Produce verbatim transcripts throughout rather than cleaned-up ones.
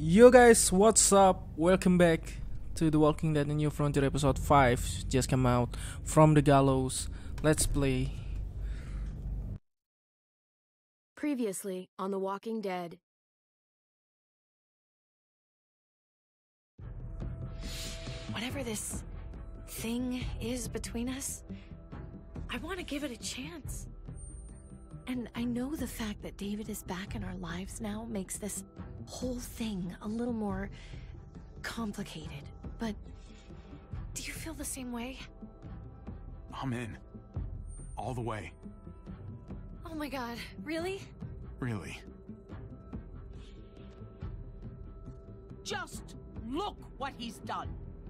Yo guys, what's up? Welcome back to The Walking Dead: A New Frontier episode five. Just came out from the gallows. Let's play. Previously on The Walking Dead. Whatever this thing is between us, I want to give it a chance. And I know the fact that David is back in our lives now makes this whole thing a little more complicated. But do you feel the same way? I'm in. All the way. Oh my god, really? Really. Just look what he's done.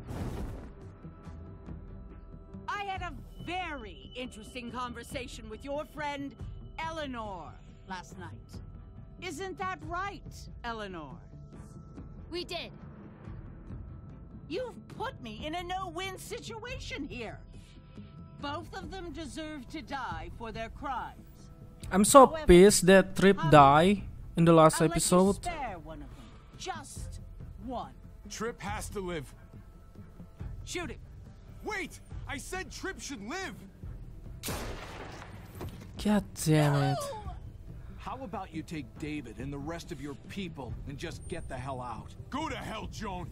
I had a very interesting conversation with your friend Eleanor last night. Isn't that right, Eleanor? We did. You've put me in a no-win situation here. Both of them deserve to die for their crimes. I'm so However, pissed that Trip I'll- died in the last I'll episode. let you spare one of them. Just one. Trip has to live. Shoot him. Wait! I said Trip should live! God damn it. How about you take David and the rest of your people and just get the hell out? Go to hell, Joan!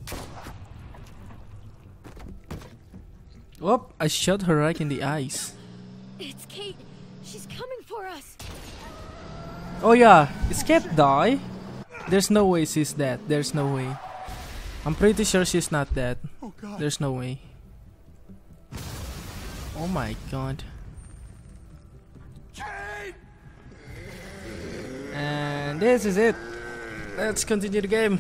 Oh, I shot her right in the eyes. It's Kate. She's coming for us. Oh yeah, is Kate die? There's no way she's dead. There's no way. I'm pretty sure she's not dead. Oh god. There's no way. Oh my god. Kate! And this is it. Let's continue the game.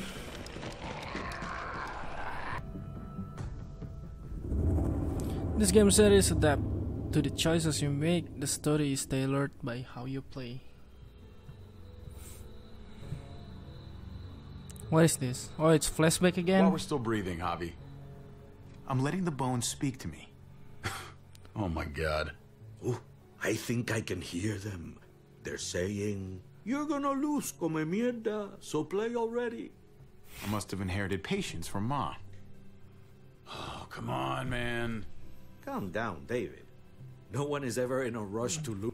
This game series adapt to the choices you make. The story is tailored by how you play. What is this? Oh, it's flashback again? While we're still breathing, Javi. I'm letting the bones speak to me. Oh my god. Oh, I think I can hear them. They're saying, "You're gonna lose, come mierda, so play already." I must have inherited patience from Ma. Oh, come on, man. Calm down, David. No one is ever in a rush to lose.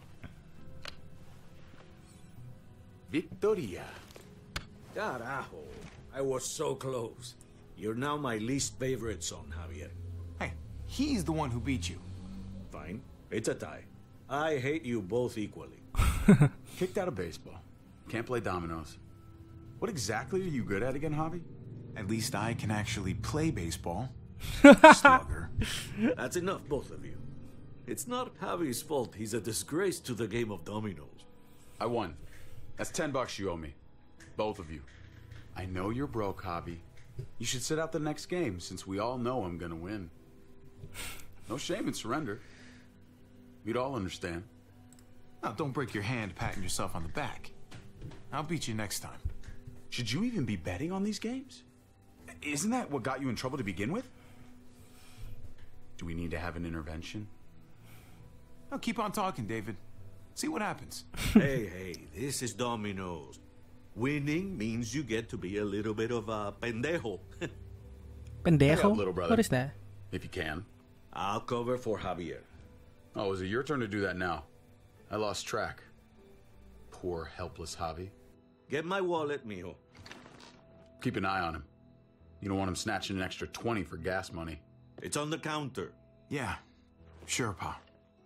Victoria. Carajo, I was so close. You're now my least favorite son, Javier. Hey, he's the one who beat you. Fine, it's a tie. I hate you both equally. Kicked out of baseball. Can't play dominoes. What exactly are you good at again, Javi? At least I can actually play baseball. Slugger. That's enough, both of you. It's not Javi's fault he's a disgrace to the game of dominoes. I won. That's ten bucks you owe me. Both of you. I know you're broke, Javi. You should sit out the next game, since we all know I'm gonna win. No shame in surrender. We'd all understand. Now, don't break your hand patting yourself on the back. I'll beat you next time. Should you even be betting on these games? Isn't that what got you in trouble to begin with? Do we need to have an intervention? Now, keep on talking, David. See what happens. Hey, hey, this is dominoes. Winning means you get to be a little bit of a pendejo. Pendejo? Hurry up, little brother. What is that? If you can. I'll cover for Javier. Oh, is it your turn to do that now? I lost track. Poor, helpless Javi. Get my wallet, mijo. Keep an eye on him. You don't want him snatching an extra twenty for gas money. It's on the counter. Yeah, sure, Pa.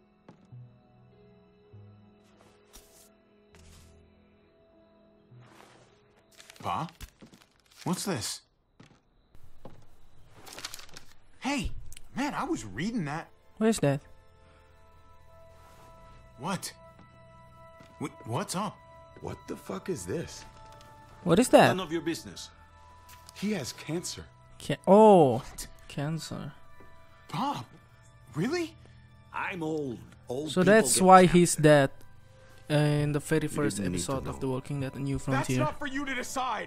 Pa? What's this? Hey, man, I was reading that. What is that? What? What what's up? What the fuck is this? What is that? None of your business. He has cancer. Ca- oh, cancer. Pa? Really? I'm old. Old So people that's get why cancer. he's dead in the very first didn't need to episode of know. The Walking Dead: A New That's Frontier. not for you to decide.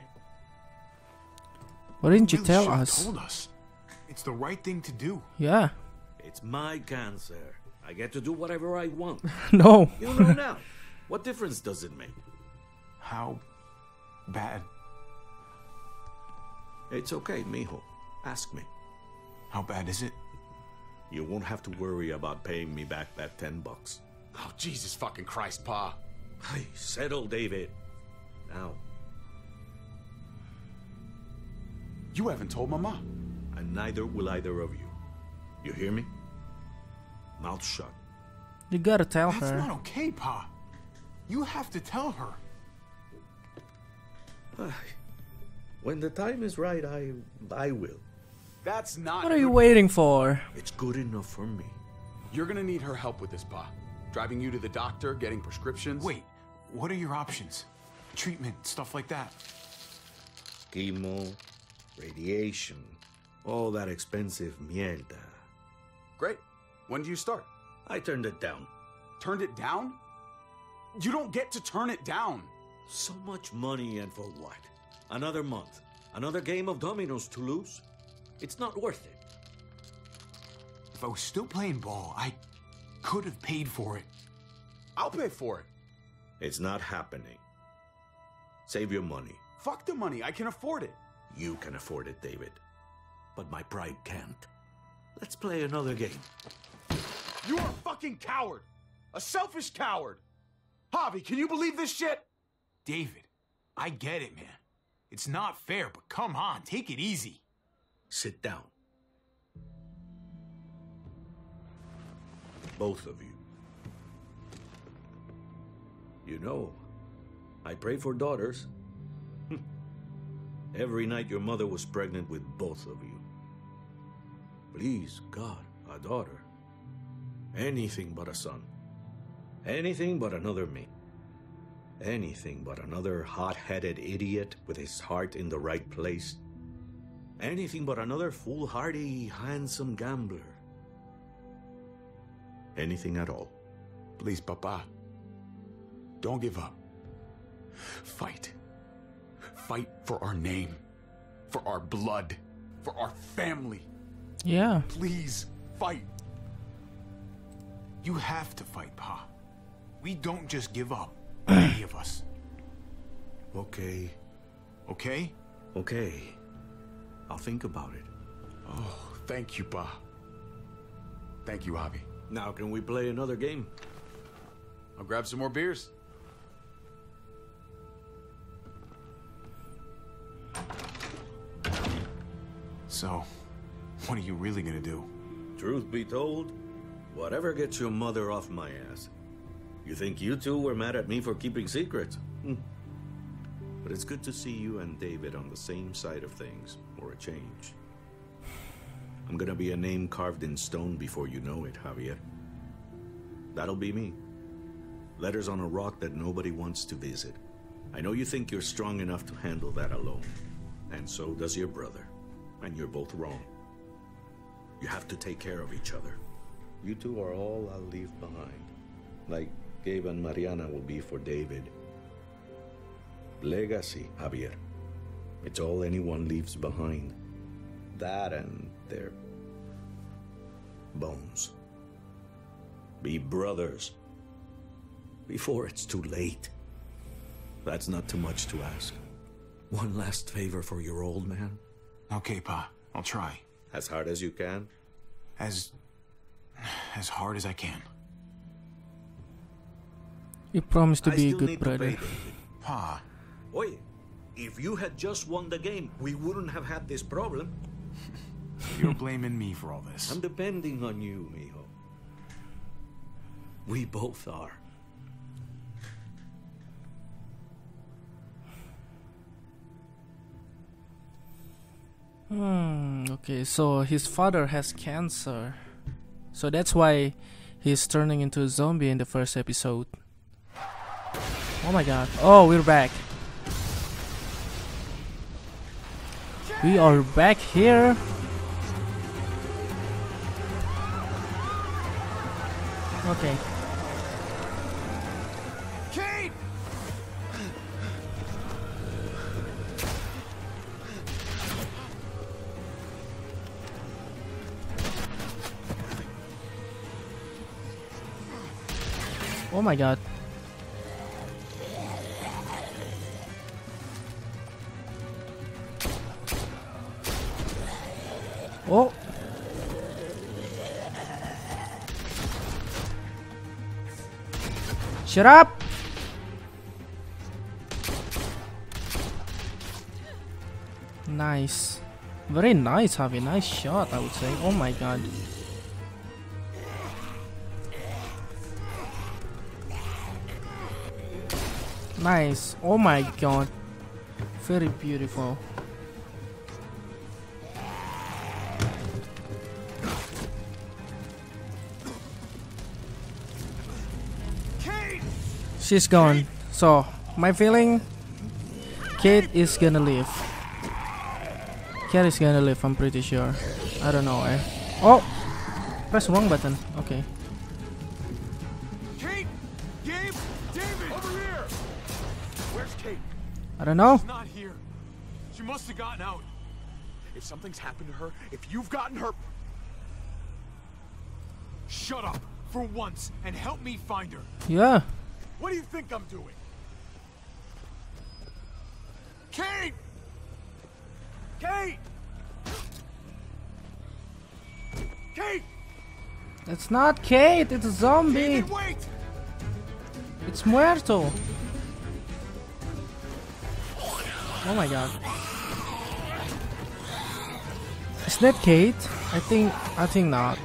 Why didn't you Really tell should've us? Told us. It's the right thing to do. Yeah. It's my cancer. I get to do whatever I want. No. You know now. What difference does it make? How bad? It's okay, mijo. Ask me. How bad is it? You won't have to worry about paying me back that ten bucks. Oh, Jesus fucking Christ, Pa. Hey, settle, David. Now. You haven't told Mama. And neither will either of you. You hear me? Mouth shut. You gotta tell That's her. not okay, Pa. You have to tell her. When the time is right, I I will. That's not What are you good. waiting for? It's good enough for me. You're gonna need her help with this, Pa. Driving you to the doctor, getting prescriptions. Wait, what are your options? Treatment, stuff like that. Chemo, radiation, all that expensive mierda. Great. When do you start? I turned it down. Turned it down? You don't get to turn it down. So much money, and for what? Another month. Another game of dominoes to lose? It's not worth it. If I was still playing ball, I could have paid for it. I'll pay for it. It's not happening. Save your money. Fuck the money. I can afford it. You can afford it, David. But my pride can't. Let's play another game. You are a fucking coward. A selfish coward. Javi, can you believe this shit? David, I get it, man. It's not fair, but come on, take it easy. Sit down. Both of you. You know, I pray for daughters. Every night your mother was pregnant with both of you. Please, God, a daughter. Anything but a son. Anything but another me. Anything but another hot-headed idiot with his heart in the right place. Anything but another foolhardy, handsome gambler. Anything at all. Please, Papa. Don't give up. Fight. Fight for our name. For our blood. For our family. Yeah. Please, fight. You have to fight, Pa. We don't just give up. Any of us. Okay. Okay? Okay. I'll think about it. Oh, thank you, Pa. Thank you, Javi. Now can we play another game? I'll grab some more beers. So, what are you really gonna do? Truth be told, whatever gets your mother off my ass. You think you two were mad at me for keeping secrets? Hmm. But it's good to see you and David on the same side of things, for a change. I'm gonna be a name carved in stone before you know it, Javier. That'll be me. Letters on a rock that nobody wants to visit. I know you think you're strong enough to handle that alone. And so does your brother. And you're both wrong. You have to take care of each other. You two are all I'll leave behind. Like Gabe and Mariana will be for David. Legacy, Javier. It's all anyone leaves behind. That and their bones. Be brothers. Before it's too late. That's not too much to ask. One last favor for your old man. Okay, Pa. I'll try. As hard as you can. As... as hard as I can. You promised to I be a still good need to brother. pay, David. Pa. Oye, if you had just won the game, we wouldn't have had this problem. You're blaming me for all this. I'm depending on you, mijo. We both are. Hmm, okay, so his father has cancer. So that's why he's turning into a zombie in the first episode. Oh my god. Oh, we're back. We are back here. Okay. Kate! Oh my god. Oh. Shut up. Nice. Very nice, Javi. Nice shot, I would say. Oh my god. Nice. Oh my god. Very beautiful. She's gone. So, my feeling, Kate is gonna leave. Kate is gonna leave, I'm pretty sure. I don't know, eh? Oh! Press wrong button. Okay. Kate! Gabe! David! Over here! Where's Kate? I don't know. She's not here. She must have gotten out. If something's happened to her, if you've gotten her... Shut up for once and help me find her. Yeah. What do you think I'm doing? Kate! Kate! Kate! It's not Kate, it's a zombie. David, wait! It's Muerto. Oh my god. Is that Kate? I think I think not.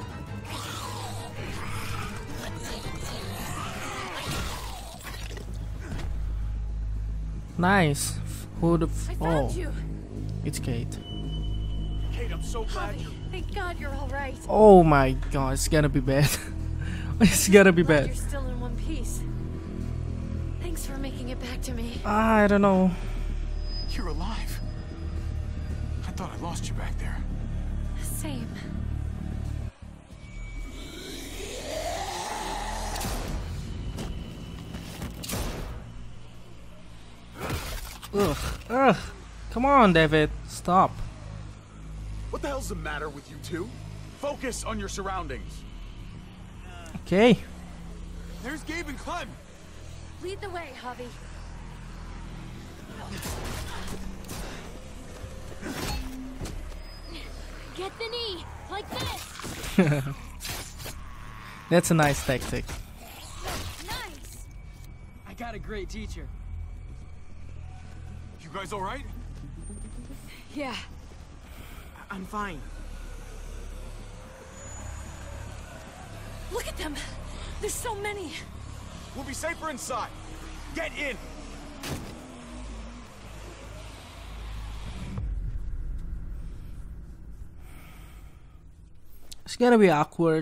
Nice. Who the f I oh, found you. it's Kate. Kate, I'm so glad Javi, you... thank God you're all right. Oh my god, it's gonna be bad. It's gonna be Glad bad. you're still in one piece. Thanks for making it back to me. I don't know. You're alive. I thought I lost you back there. Same. Ugh. Ugh. Come on, David. Stop. What the hell's the matter with you two? Focus on your surroundings. Okay. There's Gabe and Clem. Lead the way, Javi. Get the knee, like this. That's a nice tactic. Nice. I got a great teacher. You guys all right? Yeah. I'm fine. Look at them. There's so many. We'll be safer inside. Get in. It's gonna be awkward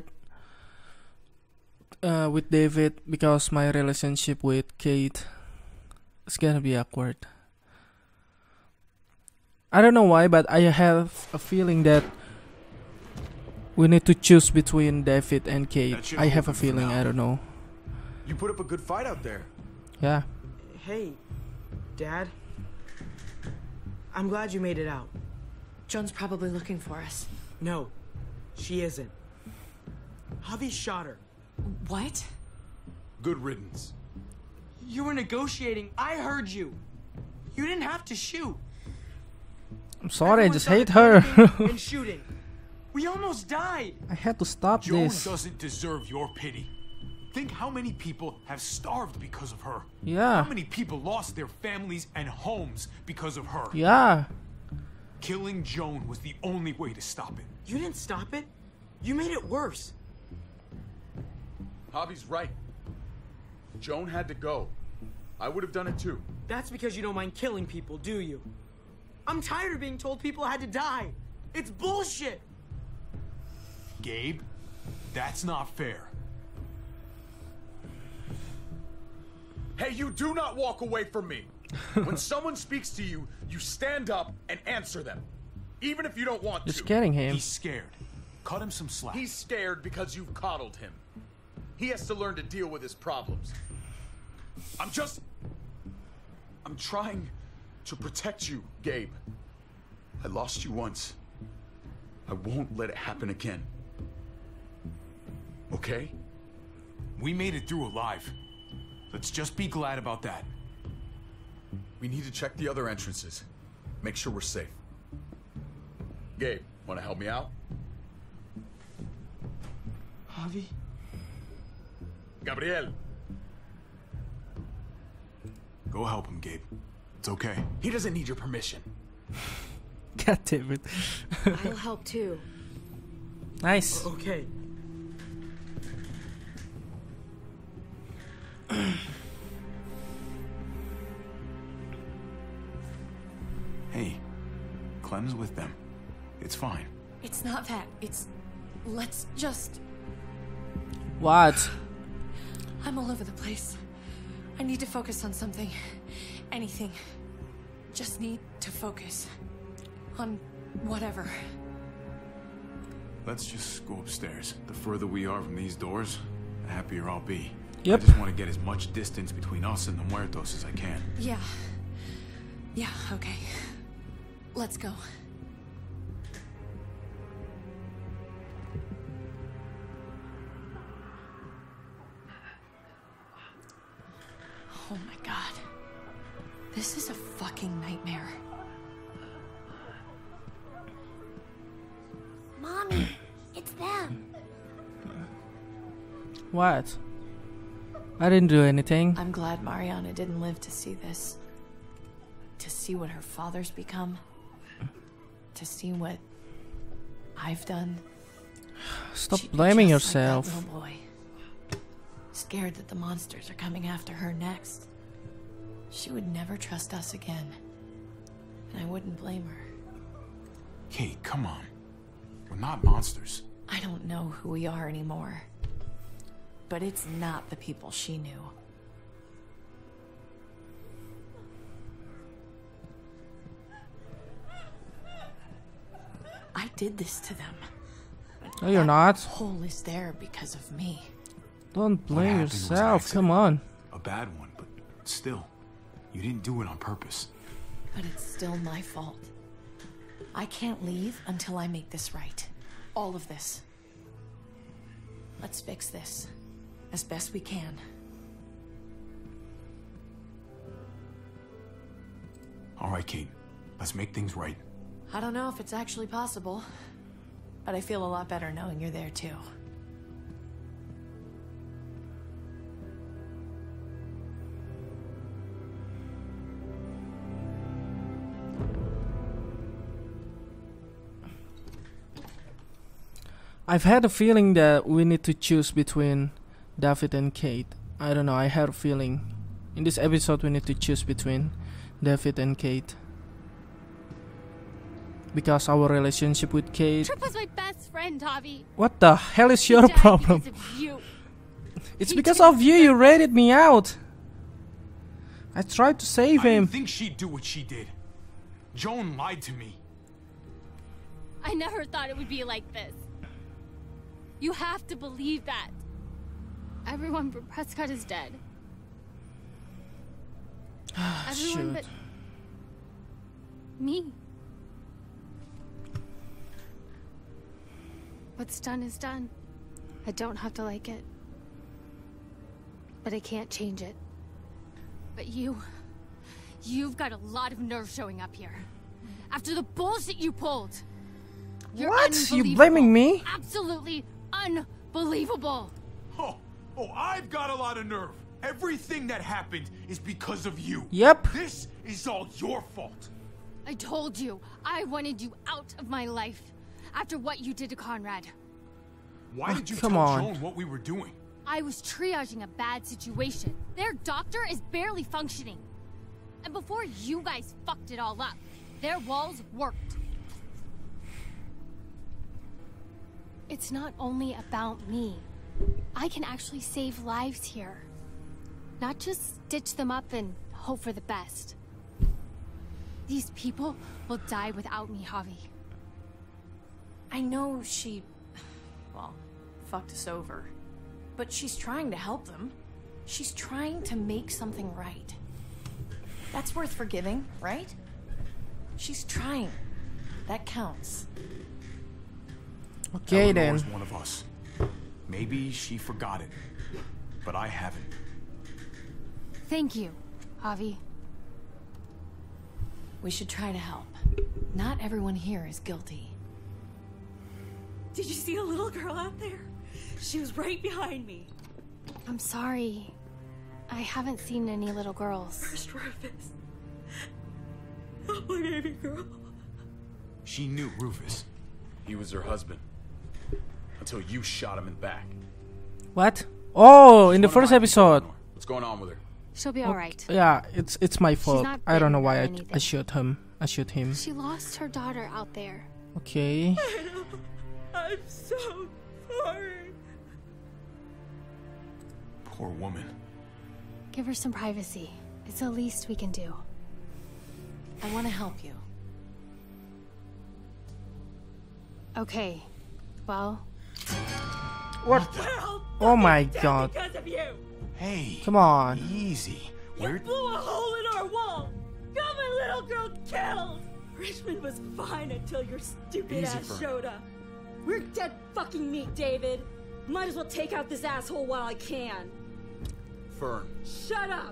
uh, with David because my relationship with Kate is gonna be awkward. I don't know why, but I have a feeling that we need to choose between David and Kate. That should I have a hold for feeling, now. I don't know. You put up a good fight out there. Yeah. Hey, Dad. I'm glad you made it out. Joan's probably looking for us. No, she isn't. Javi shot her. What? Good riddance. You were negotiating. I heard you. You didn't have to shoot. I'm sorry, I Everyone just started hate her. pointing and shooting. We almost died. I had to stop Joan this. doesn't deserve your pity. Think how many people have starved because of her. Yeah. How many people lost their families and homes because of her. Yeah. Killing Joan was the only way to stop it. You didn't stop it. You made it worse. Javi's right. Joan had to go. I would have done it too. That's because you don't mind killing people, do you? I'm tired of being told people had to die. It's bullshit. Gabe, that's not fair. Hey, you do not walk away from me. When someone speaks to you, you stand up and answer them. Even if you don't want You're to. scaring him. He's scared. Cut him some slack. He's scared because you've coddled him. He has to learn to deal with his problems. I'm just... I'm trying to protect you, Gabe. I lost you once. I won't let it happen again. Okay? We made it through alive. Let's just be glad about that. We need to check the other entrances. Make sure we're safe. Gabe, want to help me out? Javi? Gabriel. Go help him, Gabe. It's okay. He doesn't need your permission. God damn it. I'll help too. Nice. Okay. Hey, Clem's with them. It's fine. It's not that. It's... Let's just... What? I'm all over the place. I need to focus on something. Anything. Just need to focus. On whatever. Let's just go upstairs. The further we are from these doors, the happier I'll be. Yep. I just want to get as much distance between us and the Muertos as I can. Yeah. Yeah, okay. Let's go. Oh my god. This is a fucking nightmare. Mommy, it's them. What? I didn't do anything. I'm glad Mariana didn't live to see this. To see what her father's become. To see what I've done. Stop She'd be blaming just like that yourself. little boy. Scared that the monsters are coming after her next. She would never trust us again. And I wouldn't blame her. Kate, come on. We're not monsters. I don't know who we are anymore. But it's not the people she knew. I did this to them. No, you're That not. hole is there because of me. Don't What blame happened was an yourself. accident. Come on. A bad one, but still. You didn't do it on purpose. But it's still my fault. I can't leave until I make this right. All of this. Let's fix this. As best we can. All right, Kate. Let's make things right. I don't know if it's actually possible. But I feel a lot better knowing you're there too. I've had a feeling that we need to choose between David and Kate. I don't know, I had a feeling. In this episode we need to choose between David and Kate. Because our relationship with Kate... Trip was my best friend, Javi. What the hell is He your died problem? because of you. It's He because didn't of you, you rated me out. I tried to save I him. didn't think she'd do what she did. Joan lied to me. I never thought it would be like this. You have to believe that. Everyone but Prescott is dead. Everyone Shoot. but me. What's done is done. I don't have to like it. But I can't change it. But you... You've got a lot of nerve showing up here. After the bullshit you pulled. You're What? You unbelievable. blaming me? Absolutely unbelievable. Oh, oh, I've got a lot of nerve. Everything that happened is because of you. Yep. This is all your fault. I told you, I wanted you out of my life after what you did to Conrad. Why Oh, did you come tell on. Joan what we were doing? I was triaging a bad situation. Their doctor is barely functioning. And before you guys fucked it all up, their walls worked. It's not only about me. I can actually save lives here. Not just stitch them up and hope for the best. These people will die without me, Javi. I know she... well, fucked us over. But she's trying to help them. She's trying to make something right. That's worth forgiving, right? She's trying. That counts. Okay Eleanor's then. one of us. Maybe she forgot it, but I haven't. Thank you, Javi. We should try to help. Not everyone here is guilty. Did you see a little girl out there? She was right behind me. I'm sorry. I haven't seen any little girls. First Rufus. Oh, my baby girl. She knew Rufus. He was her husband. Until you shot him in the back. What? Oh, in the first episode. What's going on with her? She'll be alright. Yeah, it's it's my fault. not I don't know bitten why or I, anything. I shoot him. I shoot him. She lost her daughter out there. Okay. I know. I'm so sorry. Poor woman. Give her some privacy. It's the least we can do. I want to help you. Okay. Well, What? We're all Oh my dead god. because of you. Hey. Come on. Easy. You Where? blew a hole in our wall. Got my little girl killed. Richmond was fine until your stupid Easy, ass Fern. showed up. We're dead fucking meat, David. Might as well take out this asshole while I can. Fern. Shut up.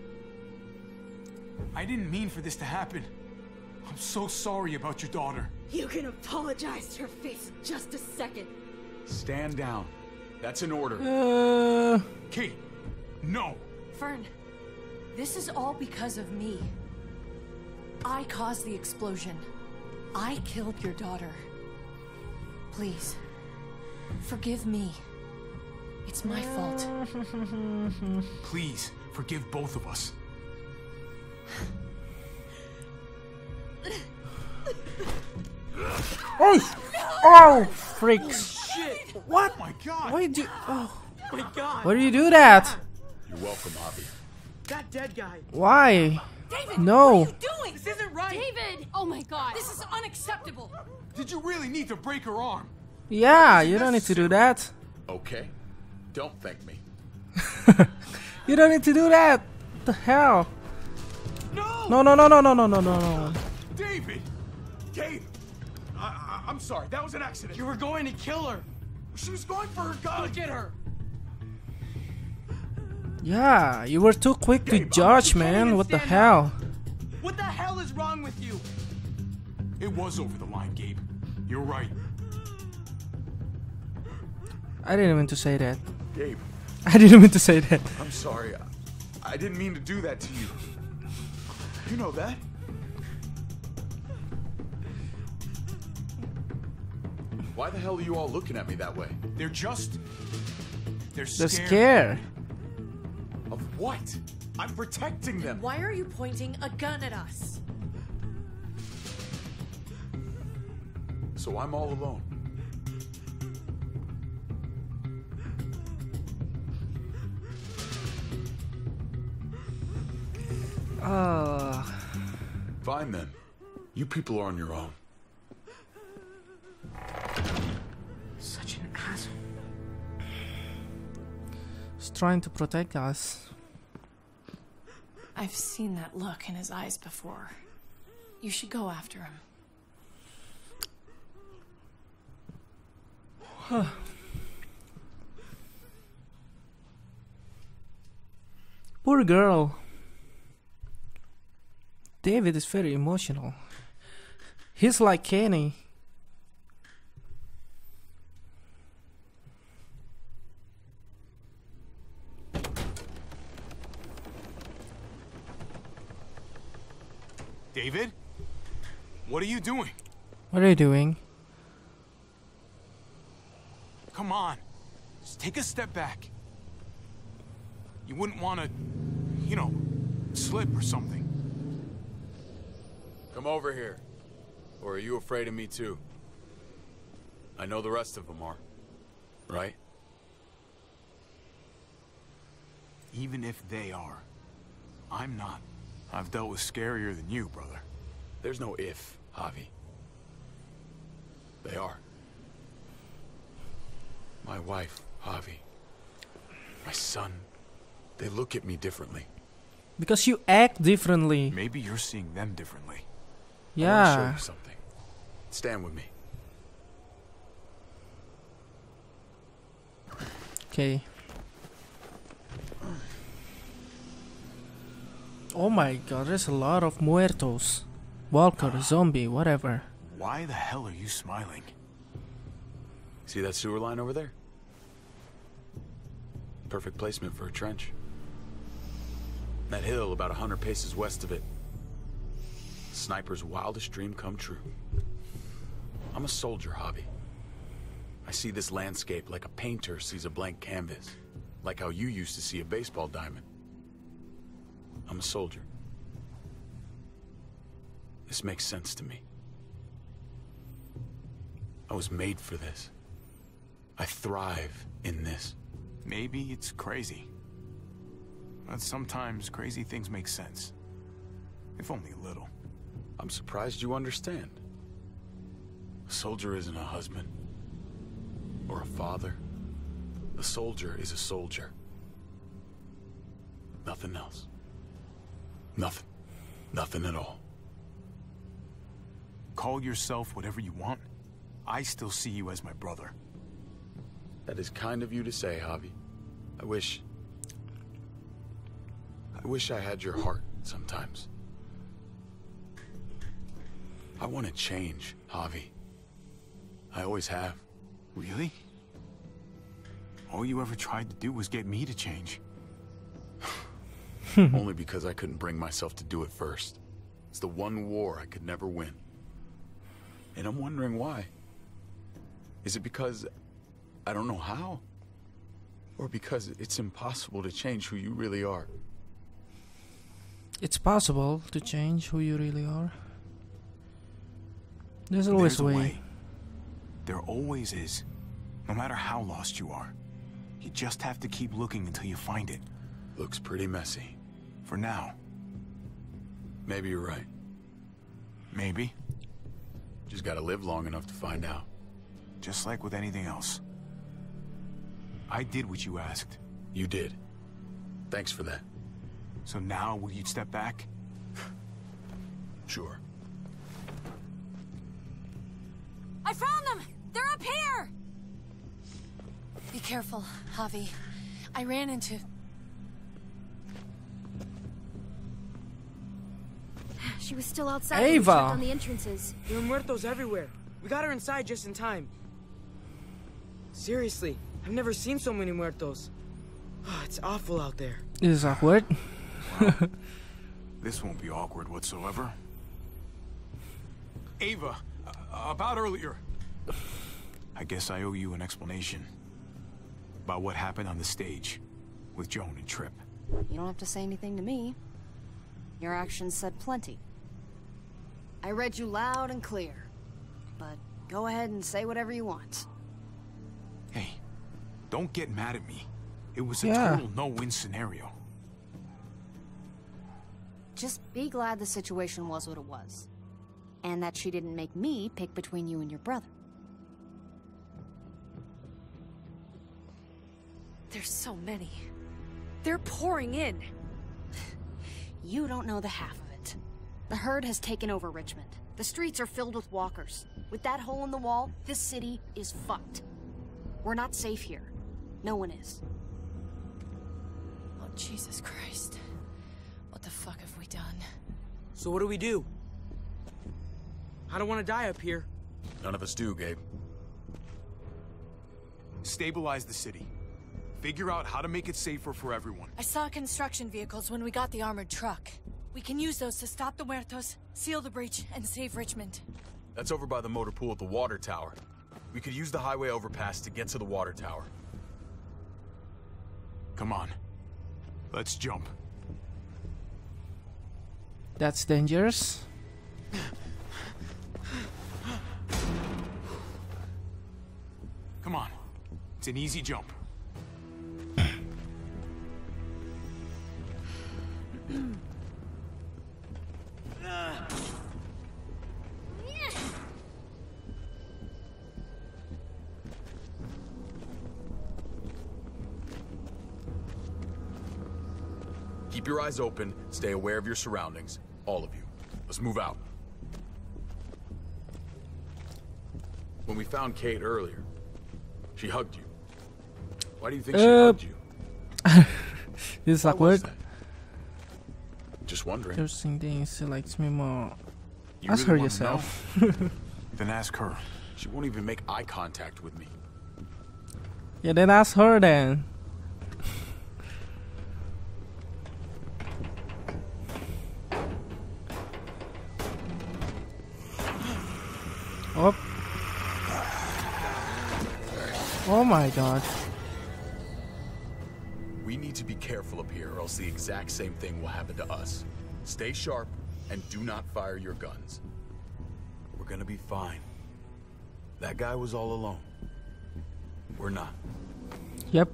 I didn't mean for this to happen. I'm so sorry about your daughter. You can apologize to her face in just a second. Stand down. That's an order. Uh, Kate, no. Fern, this is all because of me. I caused the explosion. I killed your daughter. Please, forgive me. It's my fault. Please, forgive both of us. oh, oh, freaks! Shit! What? Oh my god! Why did you? Oh, Oh my god. why do you do that? You're welcome, Javi. That dead guy. Why? David, No. what are you doing? This isn't right. David! Oh my god. This is unacceptable. Did you really need to break her arm? Yeah, you don't need to do that. Okay. Don't thank me. You don't need to do that. What the hell? No! No, no, no, no, no, no, no, no, no. David! Gabe! I, I, I'm sorry, that was an accident. You were going to kill her. She was going for her gun. Look at her. Yeah, you were too quick to Gabe, judge, you can't man. even What the stand hell? What the hell is wrong with you? It was over the line, Gabe. You're right. I didn't mean to say that. Gabe, I didn't mean to say that. I'm sorry. I, I didn't mean to do that to you. You know that. Why the hell are you all looking at me that way? They're just... They're They're scared. scared. Of what? I'm protecting them. Why are you pointing a gun at us? So I'm all alone. Uh, Fine then. You people are on your own. Such an asshole. he's trying to protect us. I've seen that look in his eyes before. You should go after him. Poor girl. David is very emotional. He's like Kenny. David? What are you doing? What are you doing? Come on. Just take a step back. You wouldn't want to, you know, slip or something. Come over here. Or are you afraid of me too? I know the rest of them are. Right? Even if they are, I'm not. I've dealt with scarier than you, brother. There's no if, Javi. They are. My wife, Javi. My son. They look at me differently. Because you act differently. Maybe you're seeing them differently. I want to show Yeah. you something. Stand with me. Okay. Oh my god, there's a lot of muertos. Walker, zombie, whatever. Why the hell are you smiling? See that sewer line over there? Perfect placement for a trench. That hill about a hundred paces west of it. Sniper's wildest dream come true. I'm a soldier, Javi. I see this landscape like a painter sees a blank canvas. Like how you used to see a baseball diamond. I'm a soldier. This makes sense to me. I was made for this. I thrive in this. Maybe it's crazy. But sometimes crazy things make sense. If only a little. I'm surprised you understand. A soldier isn't a husband. Or a father. A soldier is a soldier. Nothing else. Nothing. Nothing at all. Call yourself whatever you want. I still see you as my brother. That is kind of you to say, Javi. I wish... I wish I had your heart sometimes. I want to change, Javi. I always have. Really? All you ever tried to do was get me to change. Only because I couldn't bring myself to do it first. It's the one war I could never win. And I'm wondering why. Is it because I don't know how? Or because it's impossible to change who you really are? It's possible to change who you really are. There's always There's a a way. way. There always is. No matter how lost you are. You just have to keep looking until you find it. Looks pretty messy. For now. Maybe you're right. Maybe. Just gotta live long enough to find out. Just like with anything else. I did what you asked. You did. Thanks for that. So now, will you step back? Sure. I found them! They're up here! Be careful, Javi. I ran into... She was still outside. Ava! When we checked on the entrances. There were muertos everywhere. We got her inside just in time. Seriously, I've never seen so many muertos. Oh, it's awful out there. This is awkward. Well, this won't be awkward whatsoever. Ava, uh, about earlier. I guess I owe you an explanation. About what happened on the stage. With Joan and Tripp. You don't have to say anything to me. Your actions said plenty. I read you loud and clear. But go ahead and say whatever you want. Hey, don't get mad at me. It was a Yeah. total no-win scenario. Just be glad the situation was what it was. And that she didn't make me pick between you and your brother. There's so many. They're pouring in. You don't know the half of it. The herd has taken over Richmond. The streets are filled with walkers. With that hole in the wall, this city is fucked. We're not safe here. No one is. Oh, Jesus Christ. What the fuck have we done? So what do we do? I don't want to die up here. None of us do, Gabe. Stabilize the city. Figure out how to make it safer for everyone. I saw construction vehicles when we got the armored truck. We can use those to stop the muertos, seal the breach, and save Richmond. That's over by the motor pool at the water tower. We could use the highway overpass to get to the water tower. Come on. Let's jump. That's dangerous. Come on. It's an easy jump. Keep your eyes open, stay aware of your surroundings. All of you. Let's move out. When we found Kate earlier, she hugged you. Why do you think she Uh, hugged you? This is Why was awkward. that? Just wondering. Interesting things. She likes me more. You Ask really her wanna yourself. Then ask her. She won't even make eye contact with me. Yeah, then ask her then. Oh. Oh my god. We need to be careful up here, or else the exact same thing will happen to us. Stay sharp, and do not fire your guns. We're gonna be fine. That guy was all alone. We're not. Yep.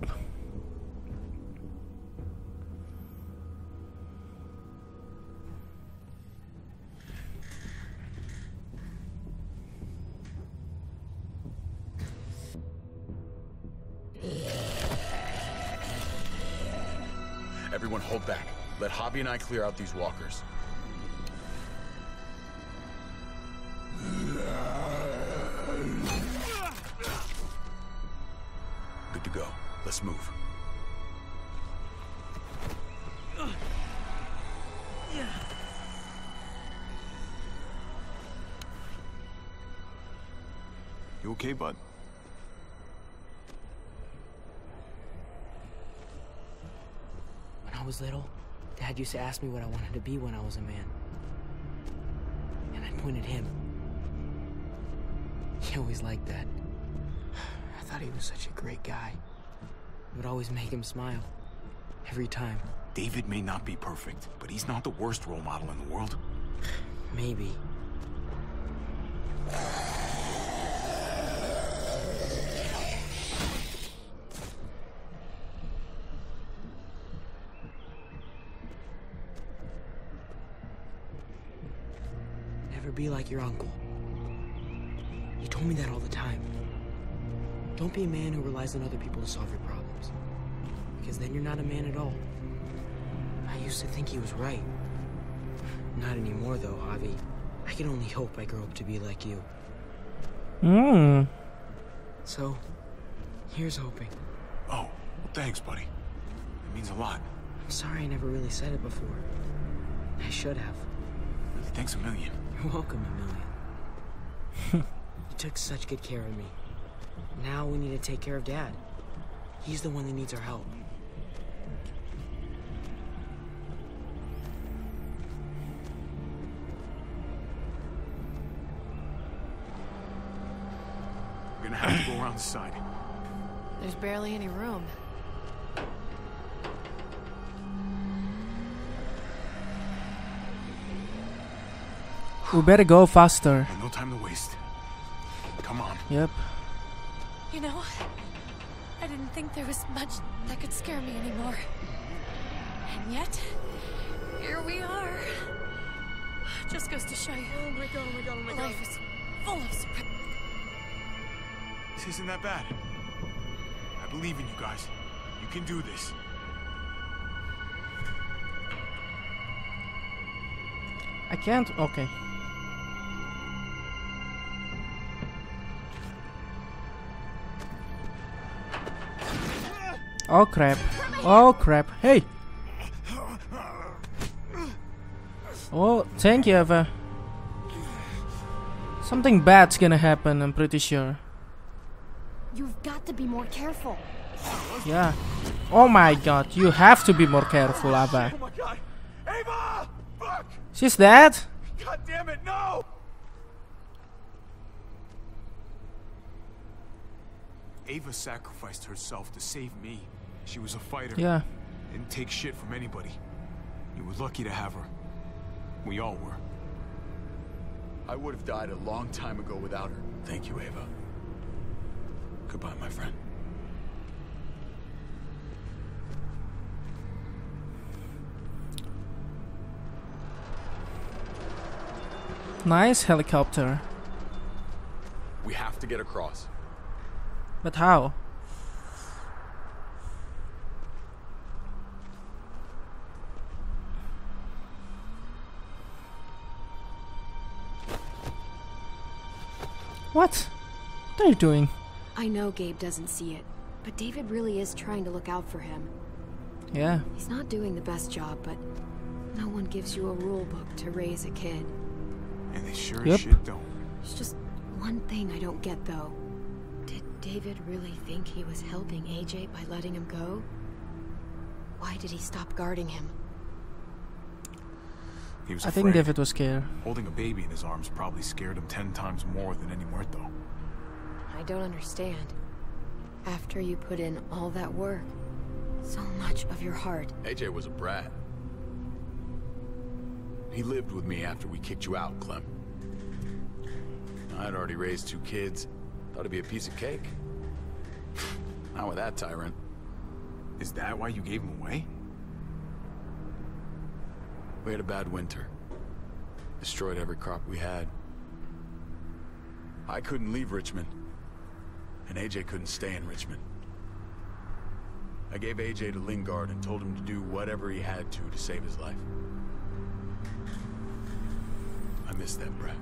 Everyone hold back. Let Javi and I clear out these walkers. Good to go. Let's move. You okay, bud? When I was little, Dad used to ask me what I wanted to be when I was a man. And I'd point at him. He always liked that. I thought he was such a great guy. It would always make him smile. Every time. David may not be perfect, but he's not the worst role model in the world. Maybe. Never be like your uncle. He told me that all the time. Don't be a man who relies on other people to solve your problems. Because then you're not a man at all. I used to think he was right. Not anymore, though, Javi. I can only hope I grow up to be like you. Hmm. So, here's hoping. Oh, well, thanks, buddy. It means a lot. I'm sorry I never really said it before. I should have. Really, thanks a million. You're welcome, a million. You took such good care of me. Now we need to take care of Dad. He's the one that needs our help. We're gonna have to go around the side. There's barely any room. We better go faster. No time to waste. Come on. Yep. You know, I didn't think there was much that could scare me anymore. And yet, here we are. Just goes to show you. Oh my god, oh my god, oh my god. Life is full of surprises. This isn't that bad. I believe in you guys. You can do this. I can't. Okay. Oh crap. Oh crap. Hey! Oh, thank you, Eva. Something bad's gonna happen, I'm pretty sure. You've got to be more careful. Yeah. Oh my god, you have to be more careful, Ava. Oh my god! Ava! Fuck! She's dead? God damn it, no! Ava sacrificed herself to save me. She was a fighter. Yeah. Didn't take shit from anybody. You were lucky to have her. We all were. I would have died a long time ago without her. Thank you, Ava. Goodbye, my friend. Nice helicopter. We have to get across. But how? What? What are you doing? I know Gabe doesn't see it, but David really is trying to look out for him. Yeah. He's not doing the best job, but no one gives you a rule book to raise a kid. And they sure Yep. as shit don't. There's just one thing I don't get, though. Did David really think he was helping A J by letting him go? Why did he stop guarding him? He was I afraid. think David was scared. Holding a baby in his arms probably scared him ten times more than any muerto. I don't understand. After you put in all that work, so much of your heart. A J was a brat. He lived with me after we kicked you out, Clem. I'd already raised two kids. Thought it'd be a piece of cake. Not with that tyrant. Is that why you gave him away? We had a bad winter. Destroyed every crop we had. I couldn't leave Richmond. And A J couldn't stay in Richmond. I gave A J to Lingard and told him to do whatever he had to to save his life. I miss that brat.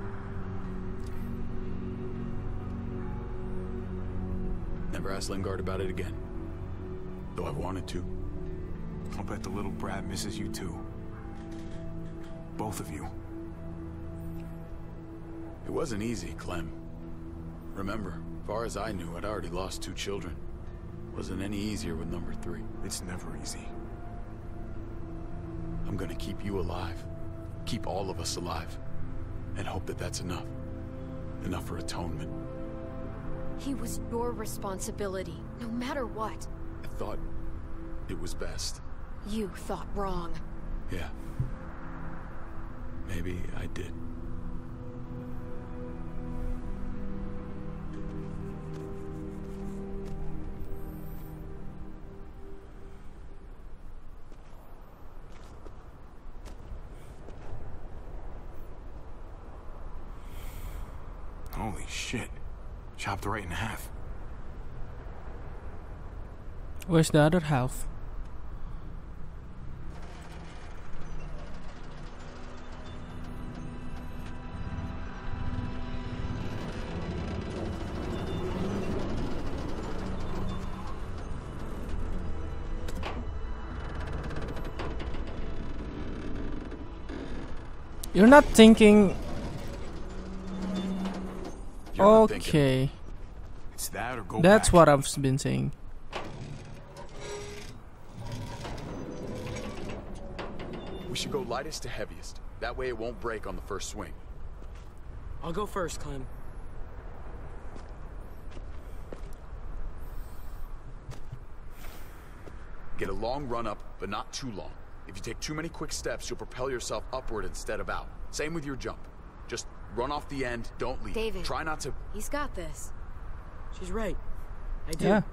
Never asked Lingard about it again. Though I wanted to. I'll bet the little brat misses you too. Both of you. It wasn't easy, Clem. Remember, as far as I knew, I'd already lost two children. Wasn't any easier with number three. It's never easy. I'm gonna keep you alive. Keep all of us alive. And hope that that's enough. Enough for atonement. He was your responsibility, no matter what. I thought it was best. You thought wrong. Yeah. Maybe I did. Holy shit. Chopped right in half. Where's the other half? You're not thinking. You're not okay. thinking. It's that or go That's back. what I've been saying. We should go lightest to heaviest. That way it won't break on the first swing. I'll go first, Clem. Get a long run up, but not too long. If you take too many quick steps, you'll propel yourself upward instead of out. Same with your jump. Just run off the end, don't leave. David. Try not to... He's got this. She's right. I do. Yeah.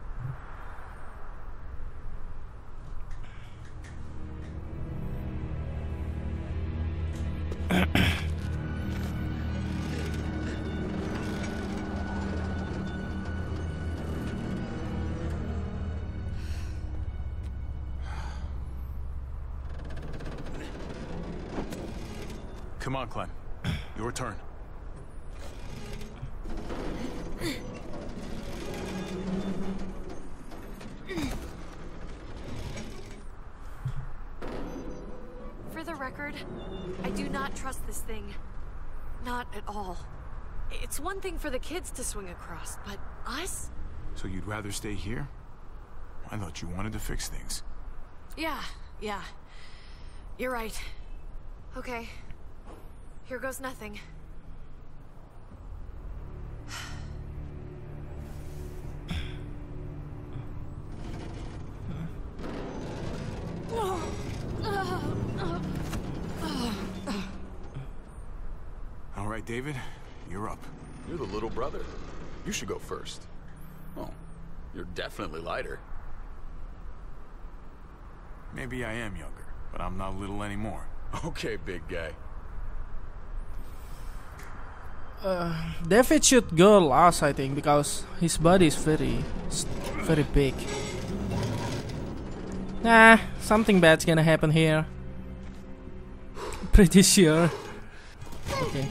Come on, Clem. Your turn. For the record, I do not trust this thing. Not at all. It's one thing for the kids to swing across, but us? So you'd rather stay here? I thought you wanted to fix things. Yeah, yeah. You're right. Okay. Here goes nothing. All right, David, you're up. You're the little brother. You should go first. Oh, you're definitely lighter. Maybe I am younger, but I'm not little anymore. Okay, big guy. Uh, David should go last, I think, because his body is very, very big. Nah, something bad's gonna happen here. Pretty sure. Okay.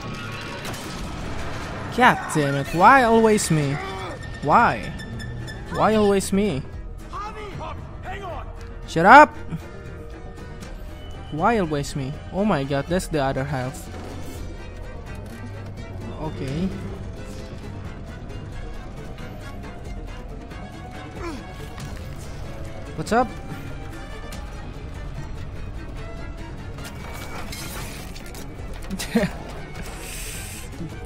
God damn it! Why always me? Why? Why always me? Shut up! Why always me? Oh my god, that's the other half. Okay. What's up?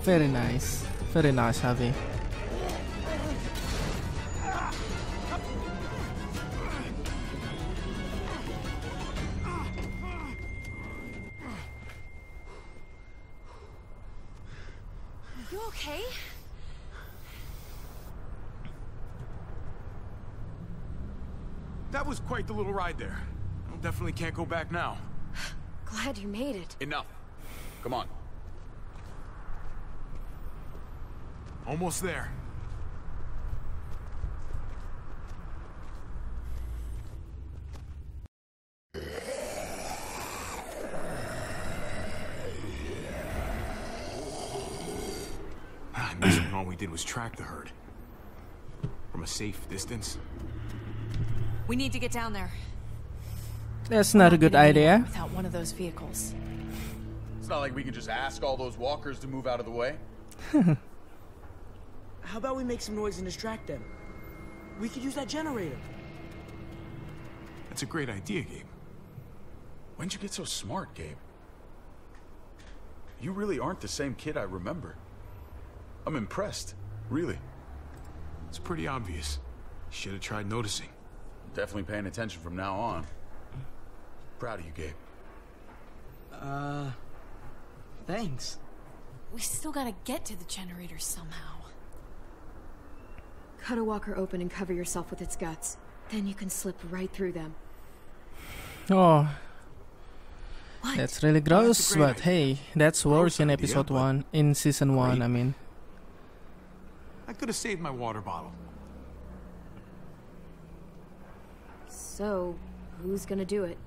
Very nice. Very nice, Javi. You okay? That was quite the little ride there. I definitely can't go back now. Glad you made it. Enough. Come on. Almost there. I miss when all we did was track the herd. From a safe distance. We need to get down there. That's not a good idea. Without one of those vehicles. It's not like we can just ask all those walkers to move out of the way. How about we make some noise and distract them? We could use that generator. That's a great idea, Gabe. When'd you get so smart, Gabe? You really aren't the same kid I remember. I'm impressed, really. It's pretty obvious. Should have tried noticing. Definitely paying attention from now on. Proud of you, Gabe. Uh, thanks. We still gotta get to the generator somehow. Cut a walker open and cover yourself with its guts. Then you can slip right through them. Oh. What? That's really gross, that's a great but hey, that's worse in idea, episode but one, in season one, great. I mean. I could have saved my water bottle. So, who's gonna do it?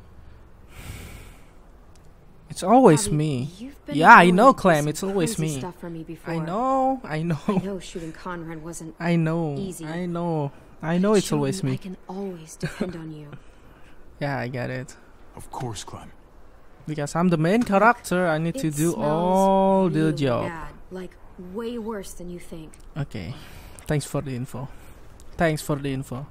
It's always Javi, me. you've been Yeah, I willing know, to do Clem, some it's always crazy me. Stuff for me before. I know, I know. I know shooting Conrad wasn't I know, easy. I know. I know it's Show always me I me. can always depend on you. Yeah, I get it. Of course, Clem. Because I'm the main character, I need to It do smells all the really job. Bad, like way worse than you think. Okay. Thanks for the info. Thanks for the info.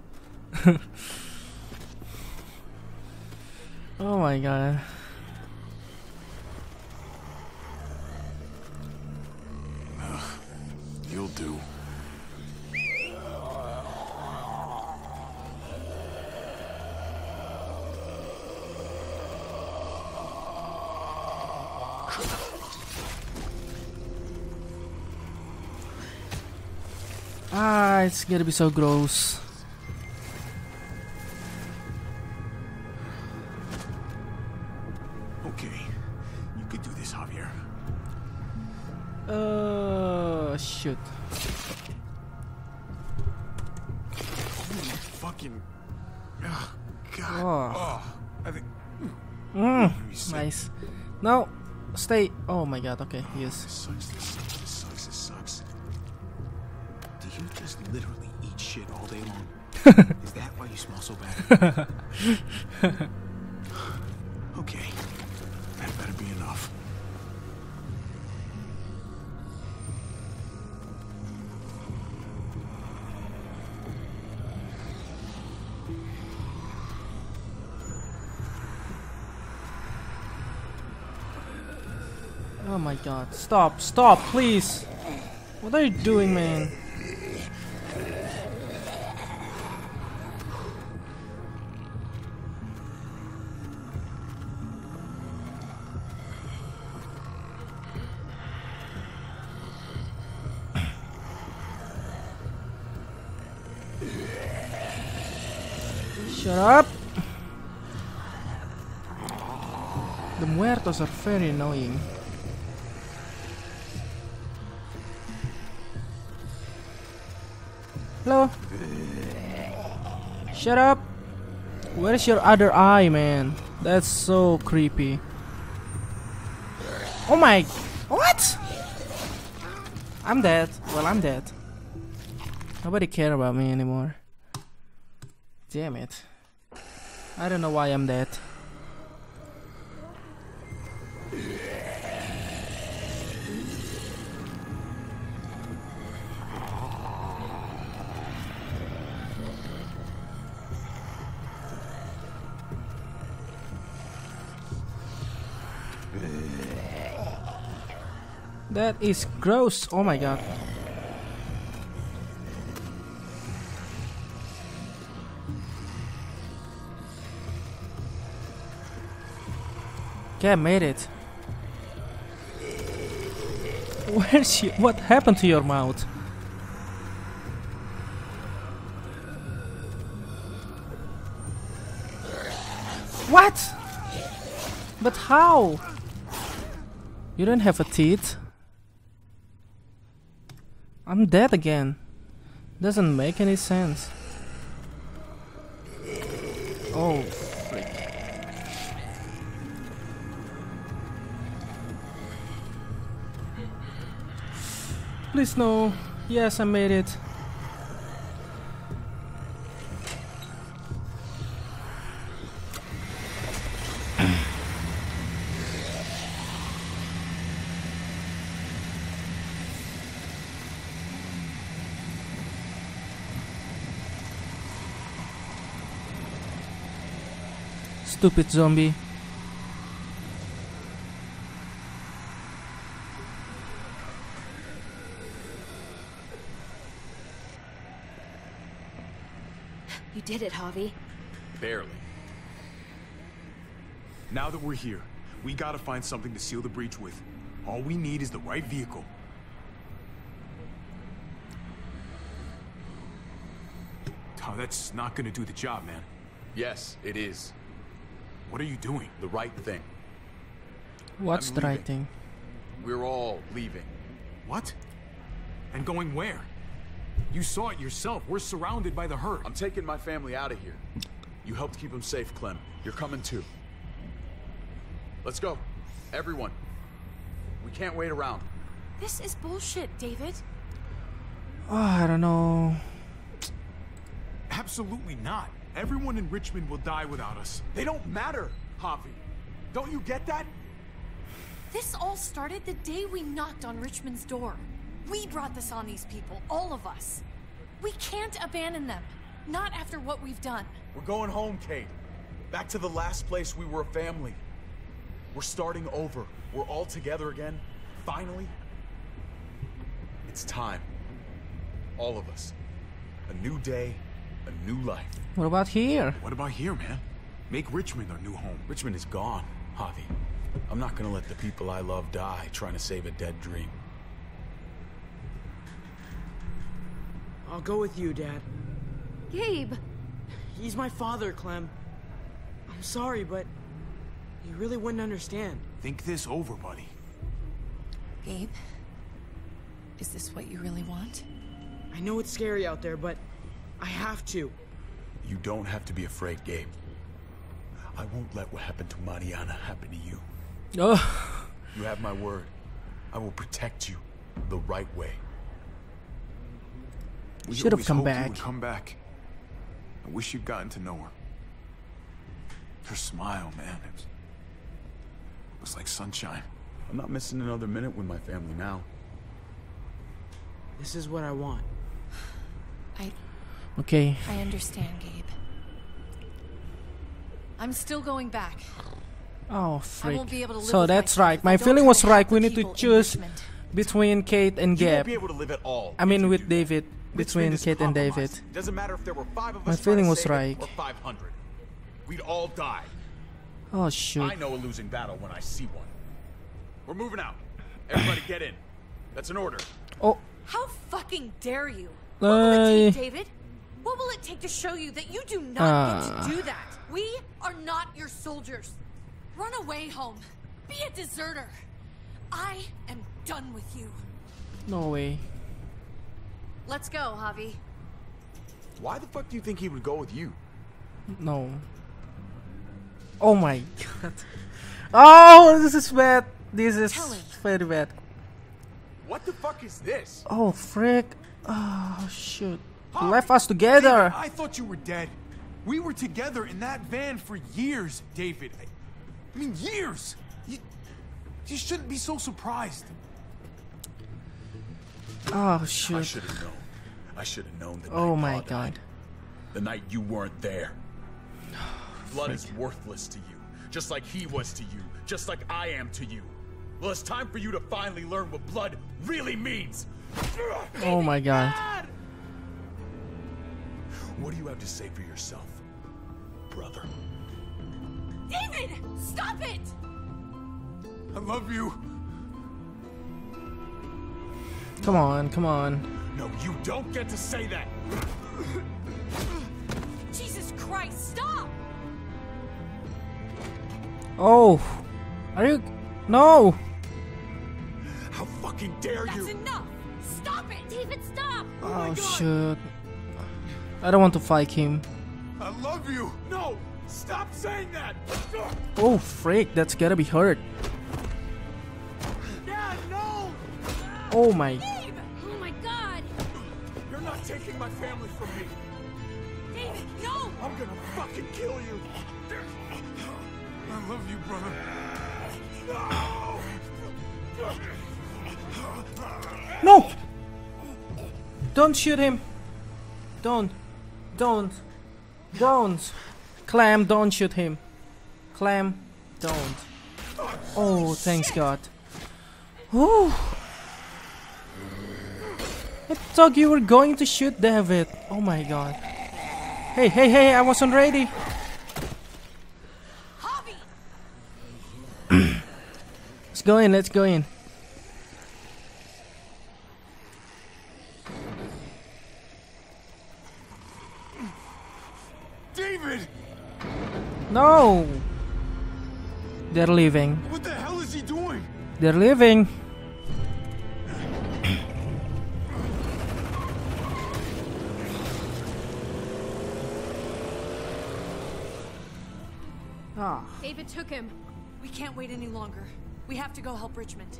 Oh my god. You'll do. Ah, it's gonna be so gross. Okay. You could do this, Javier. Uh, shoot. Holy fucking... Ugh, God. Oh. Oh, I think... Mm, You said- nice. No, stay. Oh my god, okay, yes. This sucks, this sucks, this sucks, this sucks. Do you just literally eat shit all day long? Is that why you smell so bad? Okay. That better be enough. Oh my god, stop, stop, please. What are you doing, man? Shut up! The muertos are very annoying. Hello? Shut up! Where's your other eye, man? That's so creepy. Oh my... What? I'm dead. Well, I'm dead. Nobody care about me anymore. Damn it. I don't know why I'm dead. That is gross. Oh my god. Okay, I made it. Where's she? What happened to your mouth? What? But how? You don't have a teeth? I'm dead again. Doesn't make any sense. Oh, freak. Please no. Yes, I made it. Stupid zombie. You did it, Javi. Barely. Now that we're here, we gotta find something to seal the breach with. All we need is the right vehicle. Oh, that's not gonna do the job, man. Yes, it is. What are you doing? The right thing. What's I'm the right leaving. thing? We're all leaving. What? And going where? You saw it yourself. We're surrounded by the herd. I'm taking my family out of here. You helped keep them safe, Clem. You're coming too. Let's go. Everyone. We can't wait around. This is bullshit, David. Oh, I don't know. Absolutely not. Everyone in Richmond will die without us. They don't matter, Javi. Don't you get that? This all started the day we knocked on Richmond's door. We brought this on these people, all of us. We can't abandon them. Not after what we've done. We're going home, Kate. Back to the last place we were a family. We're starting over. We're all together again. Finally. It's time. All of us. A new day, a new life. What about here? What about here, man? Make Richmond our new home. Richmond is gone, Javi. I'm not gonna let the people I love die trying to save a dead dream. I'll go with you, Dad. Gabe! He's my father, Clem. I'm sorry, but you really wouldn't understand. Think this over, buddy. Gabe, is this what you really want? I know it's scary out there, but I have to. You don't have to be afraid, Gabe. I won't let what happened to Mariana happen to you. Oh. You have my word. I will protect you the right way. We Should have always come hoped you back. would come back. I wish you'd gotten to know her. Her smile, man, it was, it was like sunshine. I'm not missing another minute with my family now. This is what I want. I... Okay. I understand, Gabe. I'm still going back. Oh, I freak. won't be able to live So with that's myself right. if My I don't feeling try was to right. help We the need to people in choose Richmond. between Kate and You won't Gabe. be able to live at all. I mean, if you with do. David. Between Richmond is Kate and David. compromised. Doesn't matter if there were five of My us feeling trying to was save it right. or five hundred. We'd all die. Oh, shoot. I know a losing battle when I see one. We're moving out. Everybody get in. That's an order. Oh. How fucking dare you? What will it Uh, take, David? What will it take to show you that you do not Uh. get to do that? We are not your soldiers. Run away home. Be a deserter. I am done with you. No way. Let's go, Javi. Why the fuck do you think he would go with you? No. Oh my god. Oh, this is bad. This is very bad. What the fuck is this? Oh, frick. Oh, shoot. Huh? Left us together. David, I thought you were dead. We were together in that van for years, David. I, I mean, years. You, you shouldn't be so surprised. Oh, I shoot. should have known. I should have known the Oh night my Pa god. died. The night you weren't there. Blood is worthless to you, just like he was to you, just like I am to you. Well, it's time for you to finally learn what blood really means. Oh my god. What do you have to say for yourself, brother? David! Stop it! I love you. Come on, come on. No, you don't get to say that. Jesus Christ, stop! Oh, are you? No. How fucking dare you? That's enough! Stop it! David, stop! Oh shit. I don't want to fight him. I love you. No, stop saying that. Oh freak, that's gotta be hurt. Dad, no! Oh my. Dave! Oh my god! You're not taking my family from me. David, no! I'm gonna fucking kill you. I love you, brother. No! No! Don't shoot him. Don't. Don't. Don't. Clam, don't shoot him. Clam, don't. Oh, thanks God. Whew. I thought you were going to shoot David. Oh my God. Hey, hey, hey, I wasn't ready. Let's go in, let's go in. David! No! They're leaving. What the hell is he doing? They're leaving. Ah. David took him. We can't wait any longer. We have to go help Richmond.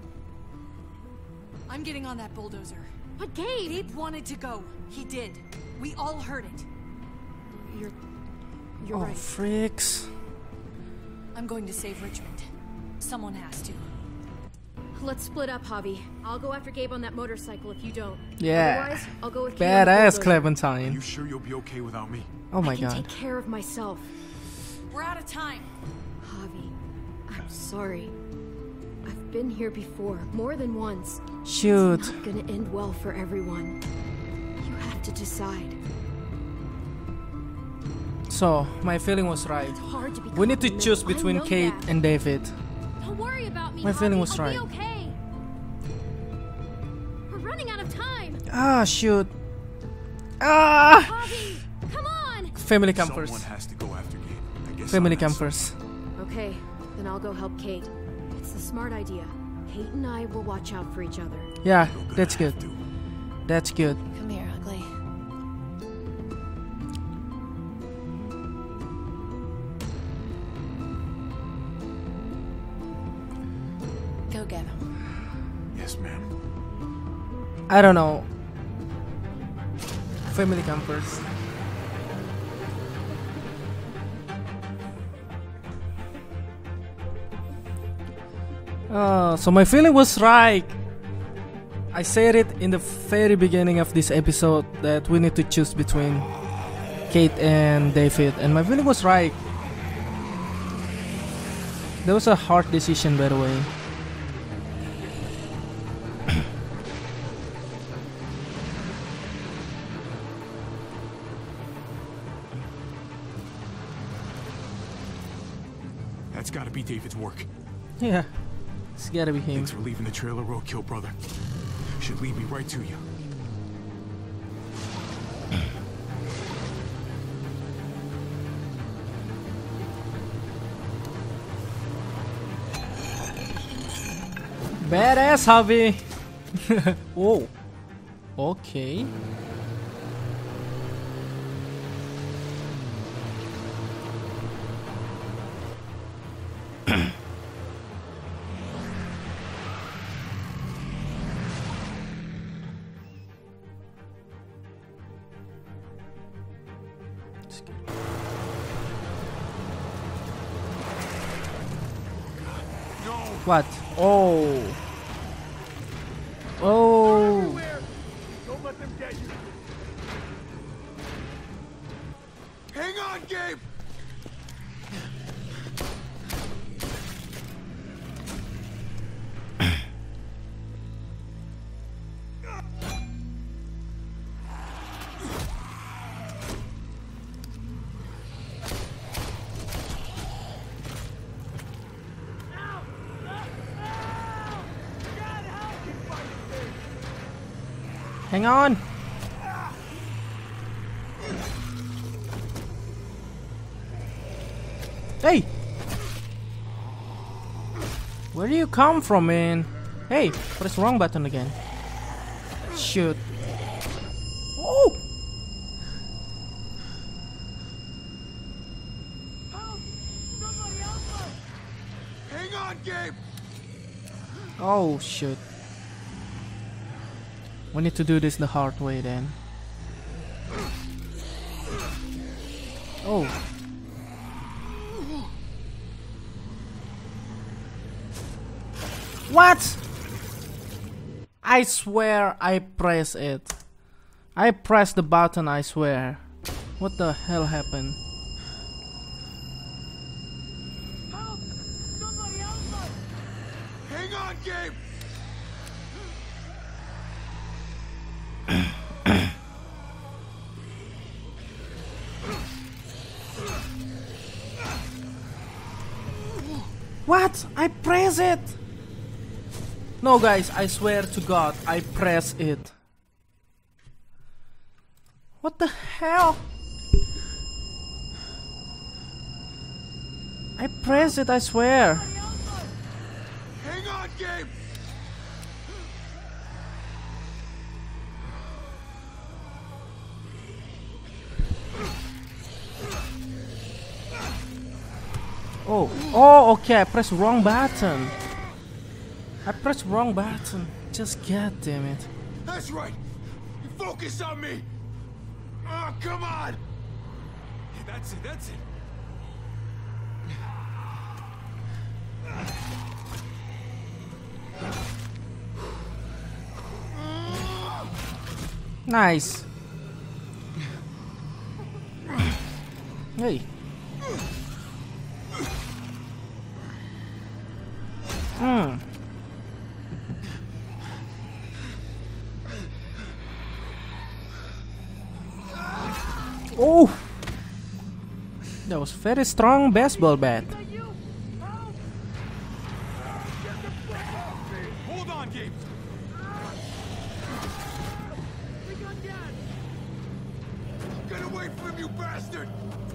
I'm getting on that bulldozer. But Gabe! Gabe wanted to go. He did. We all heard it. You're... You're Oh, right. freaks. I'm going to save Richmond. Someone has to. Let's split up, Javi. I'll go after Gabe on that motorcycle if you don't. Yeah. Otherwise, I'll go with Kay on the Badass bulldozer. Clementine. You sure you'll be okay without me? Oh my I can God. take care of myself. We're out of time. Javi, I'm sorry. I've been here before, more than once. Shoot. It's not gonna end well for everyone. You have to decide. So, my feeling was right. hard to become We need to a man. choose I between know Kate that. and David. Don't worry about me. My feeling Javi. was I'll right. Be okay. We're running out of time. Ah, shoot. Ah! Javi, come on. Family come first. Someone has to go after Gabe. I guess Family I'm come next. first. Okay, then I'll go help Kate. It's a smart idea. Kate and I will watch out for each other. Yeah, that's good. That's good. Come here, ugly. Go get him. Yes, ma'am. I don't know. Family come first. Oh, so my feeling was right. I said it in the very beginning of this episode that we need to choose between Kate and David, and my feeling was right. That was a hard decision, by the way. That's gotta be David's work. Yeah, it's gotta be him. Thanks for leaving the trailer roadkill, brother. Should lead me right to you. Badass, Javi. Whoa. Okay. What? Oh. Oh. Don't let them get you. Hang on, Gabe! Hang on. Hey! Where do you come from, man? Hey, press the wrong button again. Shoot. Oh! Hang on, Gabe! Oh, shoot. We need to do this the hard way then. Oh. What? I swear I press it. I pressed the button, I swear. What the hell happened? Help! Somebody help us! Hang on, Gabe! What? I press it! No guys, I swear to God, I press it. What the hell? I press it, I swear. Hang on, Gabe! Oh, oh, okay, I pressed wrong button. I pressed wrong button. Just god damn it. That's right! You focus on me! Oh, come on! That's it, that's it. Nice. Hey. Hmm. Oh, that was very strong baseball bat. Hold on, Gabe. Get away from you, bastard!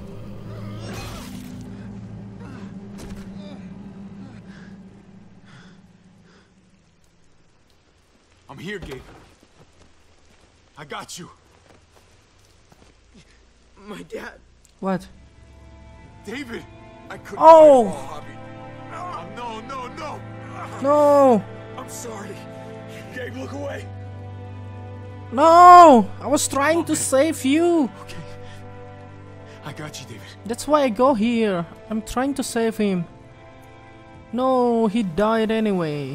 I'm here, Gabe. I got you. My dad. What? David! I couldn't. Oh! Oh, no, no, no! No! I'm sorry. Gabe, look away. No! I was trying to save you. Okay. I got you, David. That's why I go here. I'm trying to save him. No, he died anyway.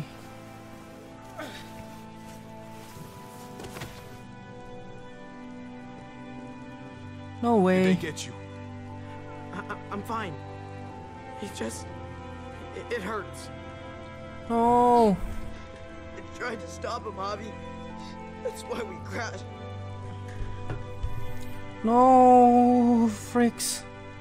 No way. Did they get you? I I I'm fine. It just... It, it hurts. No. I tried to stop him, Javi. That's why we crashed. No, fricks.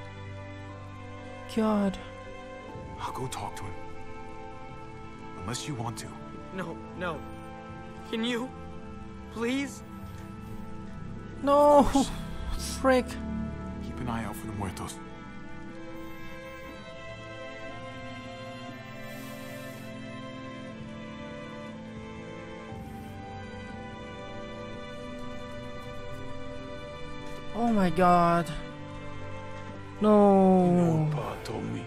God. I'll go talk to him. Unless you want to. No, no. Can you? Please? No. Frick. Keep an eye out for the muertos. Oh my God. No. You know what Pa told me?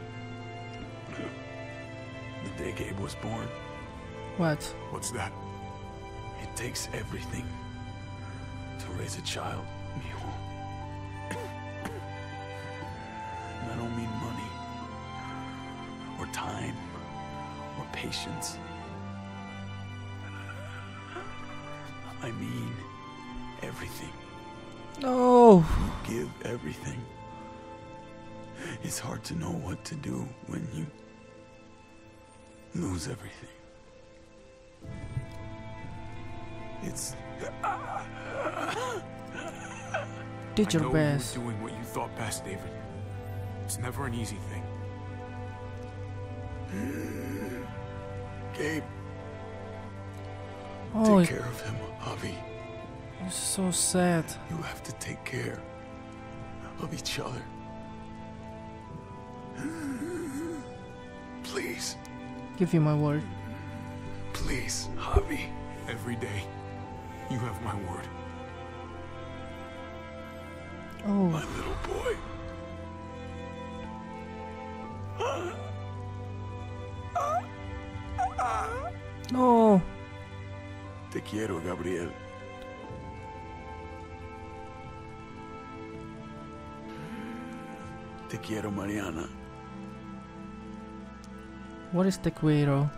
The day Gabe was born. What? What's that? It takes everything to raise a child, mijo. And I don't mean money, or time, or patience. I mean everything. No. You give everything. It's hard to know what to do when you lose everything. It's... Did your I know best. you were doing what you thought best, David. It's never an easy thing. Gabe, Oh, take care of him, Javi. It's so sad. You have to take care of each other. Please. Give you my word. Please, Javi. Every day, you have my word. Oh. My little boy. No. Te quiero, Gabriel. Te quiero, Mariana. What is Te quiero?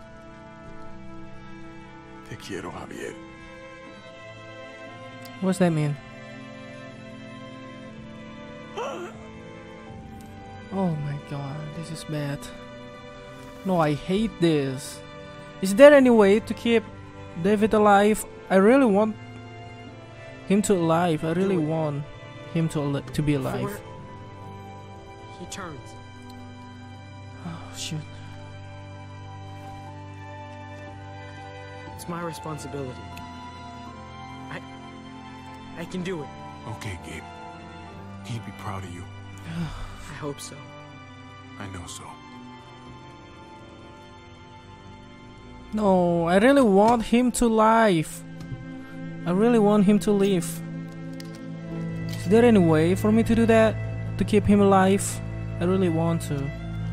Te quiero, Javier. What does that mean? Oh my god, this is bad. No, I hate this. Is there any way to keep David alive? I really want him to alive. I really want him to al to be alive. Before he turns. Oh shoot. It's my responsibility. I I can do it. Okay, Gabe. He'd be proud of you. I hope so. I know so. No, I really want him to live. I really want him to live. Is there any way for me to do that? To keep him alive? I really want to.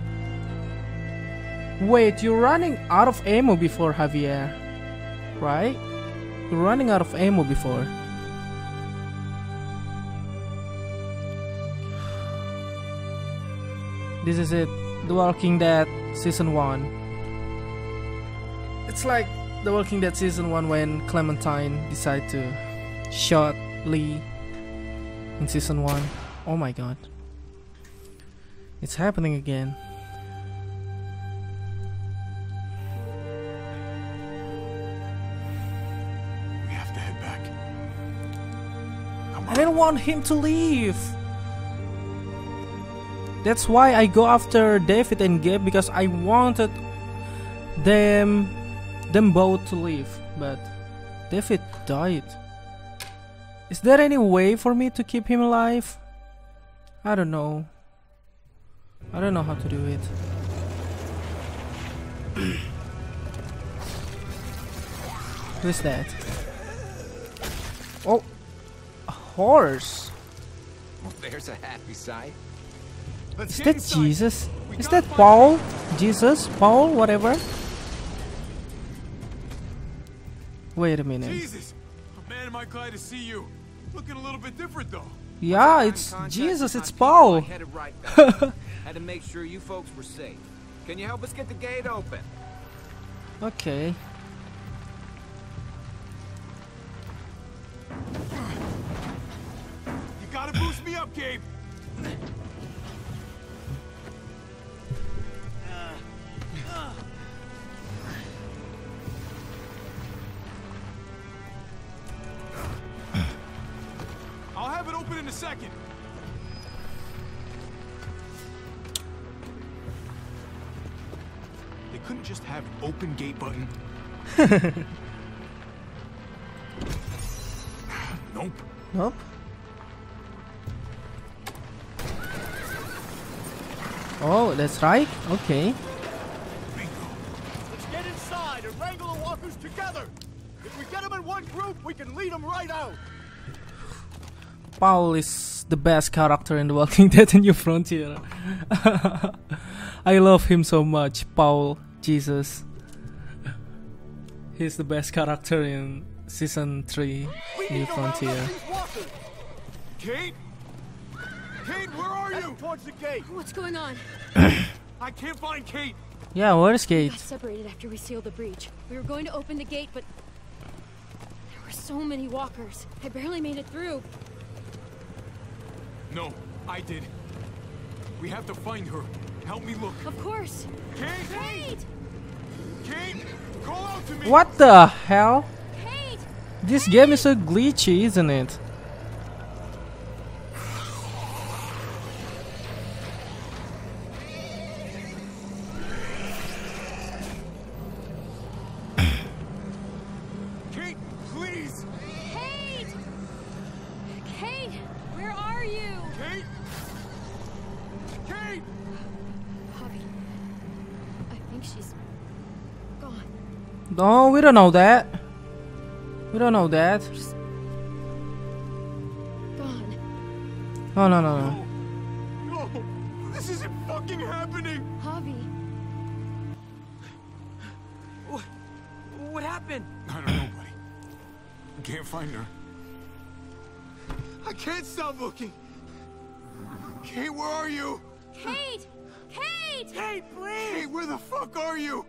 Wait, you're running out of ammo before, Javier. Right? You're running out of ammo before. This is it. The Walking Dead Season one. It's like The Walking Dead Season one when Clementine decided to shoot Lee in Season one. Oh my god. It's happening again. We have to head back. I didn't want him to leave. That's why I go after David and Gabe, because I wanted them them both to leave, but David died. Is there any way for me to keep him alive? I don't know. I don't know how to do it. Who's that? Oh, a horse. Well, there's a happy sight. Is that Jesus? Is that Paul? Jesus? Paul? Whatever? Wait a minute. Jesus! Man, am I glad to see you. Looking a little bit different, though. Yeah, it's Jesus, it's Paul. Headed right back. Had to make sure you folks were safe. Can you help us get the gate open? Okay. You gotta boost me up, Gabe. I'll have it open in a second. They couldn't just have an open gate button. Nope. Nope. Oh, that's right. Okay. Let's get inside and wrangle the walkers together. If we get them in one group, we can lead them right out. Paul is the best character in The Walking Dead: A New Frontier. I love him so much, Paul Jesus. He's the best character in Season three, New Frontier. Kate? Kate, where are you? Towards the gate. What's going on? I can't find Kate. Yeah, where's Kate? We got separated after we sealed the breach. We were going to open the gate, but there were so many walkers. I barely made it through. No, I did. We have to find her. Help me look. Of course. Kate! Kate! Kate! Call out to me! What the hell? Kate! This game is so glitchy, isn't it? Kate, please! Kate! she's gone. No, we don't know that. We don't know that. She's gone. No, no, no, no. No! This isn't fucking happening! Javi. What? What happened? I don't know, buddy. I can't find her. I can't stop looking. Kate, where are you? Kate! Kate! Kate, please! Kate, where the fuck are you?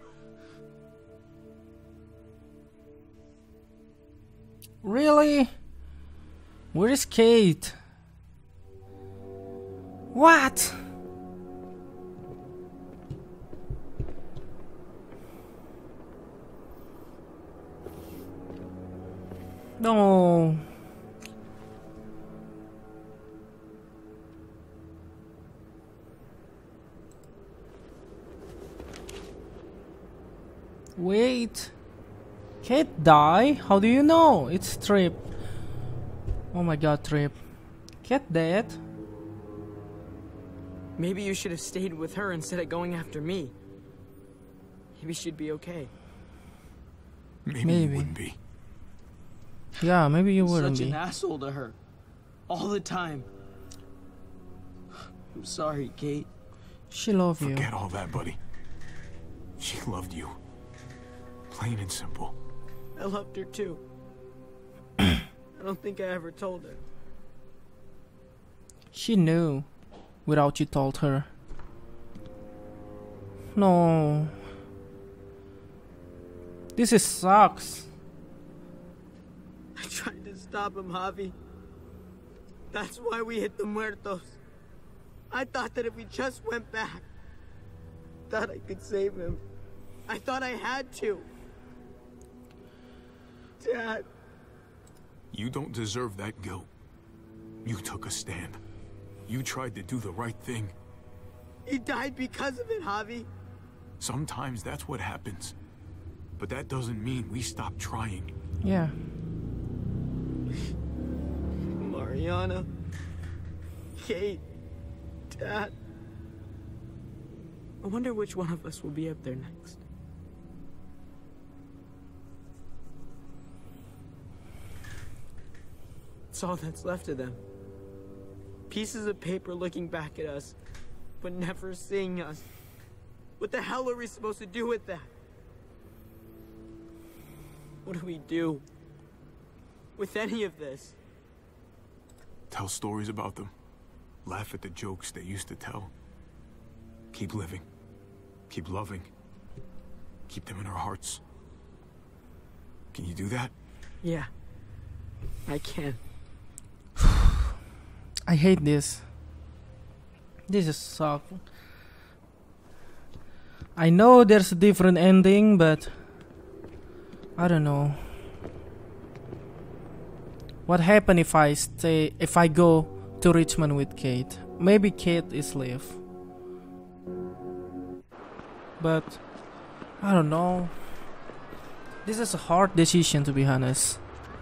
Really? Where is Kate? What? No. Wait. Kate die? How do you know? It's Trip. Oh my god, Trip. Kate dead? Maybe you should have stayed with her instead of going after me. Maybe she'd be okay. Maybe, Maybe. you wouldn't be. Yeah, maybe you wouldn't Such be. an asshole to her. All the time. I'm sorry, Kate. She loved you. Forget all that, buddy. She loved you. Plain and simple. I loved her too. I don't think I ever told her. She knew without you told her. No. This is sucks. I tried to stop him, Javi. That's why we hit the muertos. I thought that if we just went back, thought I could save him. I thought I had to. Dad. You don't deserve that guilt. You took a stand. You tried to do the right thing. He died because of it, Javi. Sometimes that's what happens. But that doesn't mean we stop trying. Yeah. Mariana. Kate. Dad. I wonder which one of us will be up there next. It's all that's left of them. Pieces of paper looking back at us, but never seeing us. What the hell are we supposed to do with that? What do we do with any of this? Tell stories about them. Laugh at the jokes they used to tell. Keep living. Keep loving. Keep them in our hearts. Can you do that? Yeah, I can. I hate this. This is suck. I know there's a different ending, but I don't know. What happened if I stay if I go to Richmond with Kate? Maybe Kate is live. But I don't know. This is a hard decision, to be honest.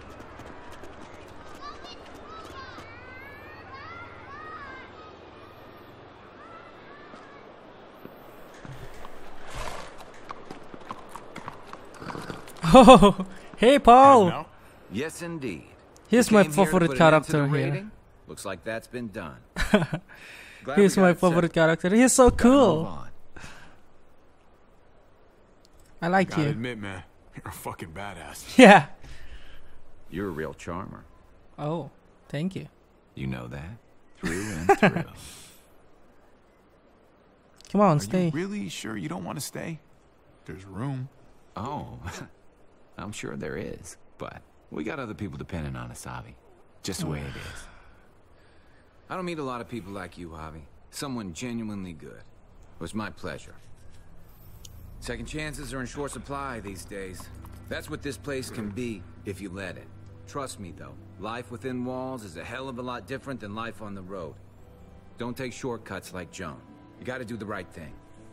Oh, hey Paul. Yes, indeed. He's We my came here to favorite put an end to character the here. raiding. Looks like that's been done. Glad He's we my got it settled. favorite character. He's so Gotta move cool. on. I like Gotta you. admit, man, you're a fucking badass. Yeah. You're a real charmer. Oh, thank you. You know that. Through and through. Come on, Are stay. you really sure you don't want to stay? There's room. Oh, I'm sure there is. But we got other people depending on us, Javi. Just the way it is. I don't meet a lot of people like you, Javi. Someone genuinely good. It was my pleasure. Second chances are in short supply these days. That's what this place can be if you let it. Trust me, though. Life within walls is a hell of a lot different than life on the road. Don't take shortcuts like Joan. You gotta do the right thing.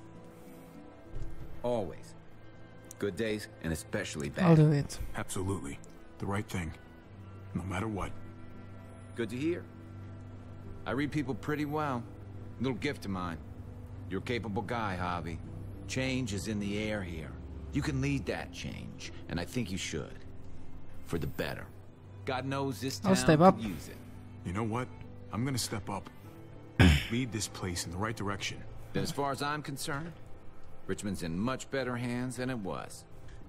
Always. Good days, and especially bad. I'll do it. Absolutely. The right thing. No matter what. Good to hear. I read people pretty well. Little gift of mine. You're a capable guy, Javi. Change is in the air here. You can lead that change, and I think you should. For the better. God knows this town I'll step up. could use it. You know what? I'm gonna step up. Lead this place in the right direction. Then as far as I'm concerned, Richmond's in much better hands than it was.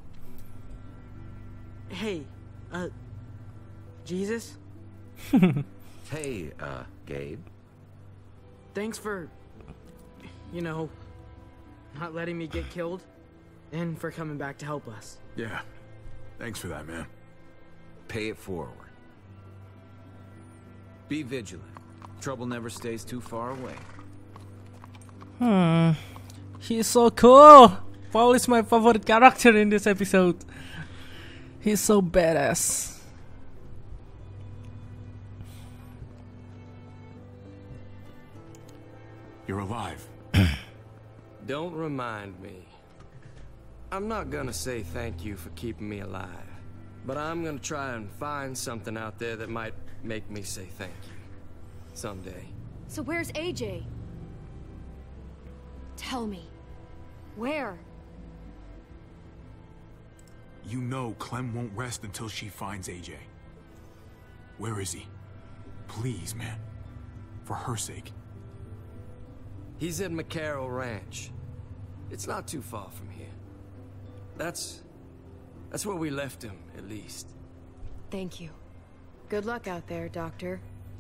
Hey, uh, Jesus? Hey, uh, Gabe. Thanks for, you know, not letting me get killed, and for coming back to help us. Yeah. Thanks for that, man. Pay it forward. Be vigilant. Trouble never stays too far away. Hmm. He's so cool. Paul is my favorite character in this episode. He's so badass. You're alive. Don't remind me. I'm not gonna say thank you for keeping me alive, but I'm gonna try and find something out there that might make me say thank you. Someday. So where's A J? Tell me. Where? You know Clem won't rest until she finds A J. Where is he? Please, man. For her sake. He's at McCarroll Ranch. It's not too far from here. That's... that's where we left him, at least. Thank you. Good luck out there, Doctor.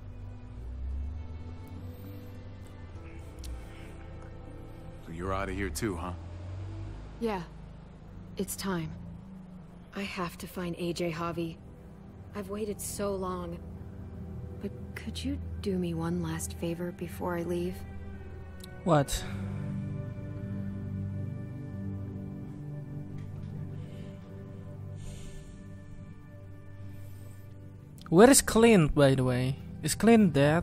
So you're out of here too, huh? Yeah. It's time. I have to find A J, Javi. I've waited so long. But could you do me one last favor before I leave? What? Where is Clint, by the way? Is Clint dead?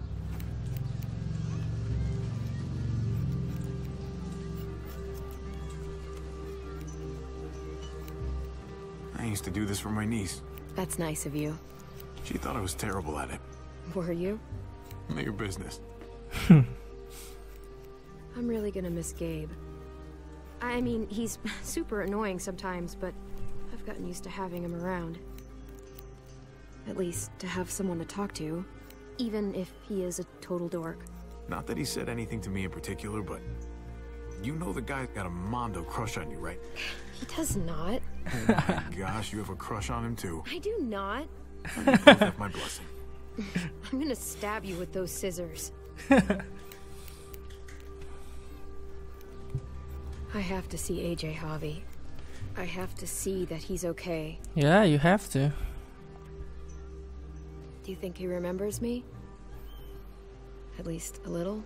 I used to do this for my niece. That's nice of you. She thought I was terrible at it. Were you? None of your business. I'm really gonna miss Gabe. I mean, he's super annoying sometimes, but I've gotten used to having him around. At least, to have someone to talk to, even if he is a total dork. Not that he said anything to me in particular, but you know the guy's got a Mondo crush on you, right? He does not. Oh my gosh, you have a crush on him too. I do not. You both have my blessing. I'm gonna stab you with those scissors. I have to see A J, Javi. I have to see that he's okay. Yeah, you have to. Do you think he remembers me? At least a little?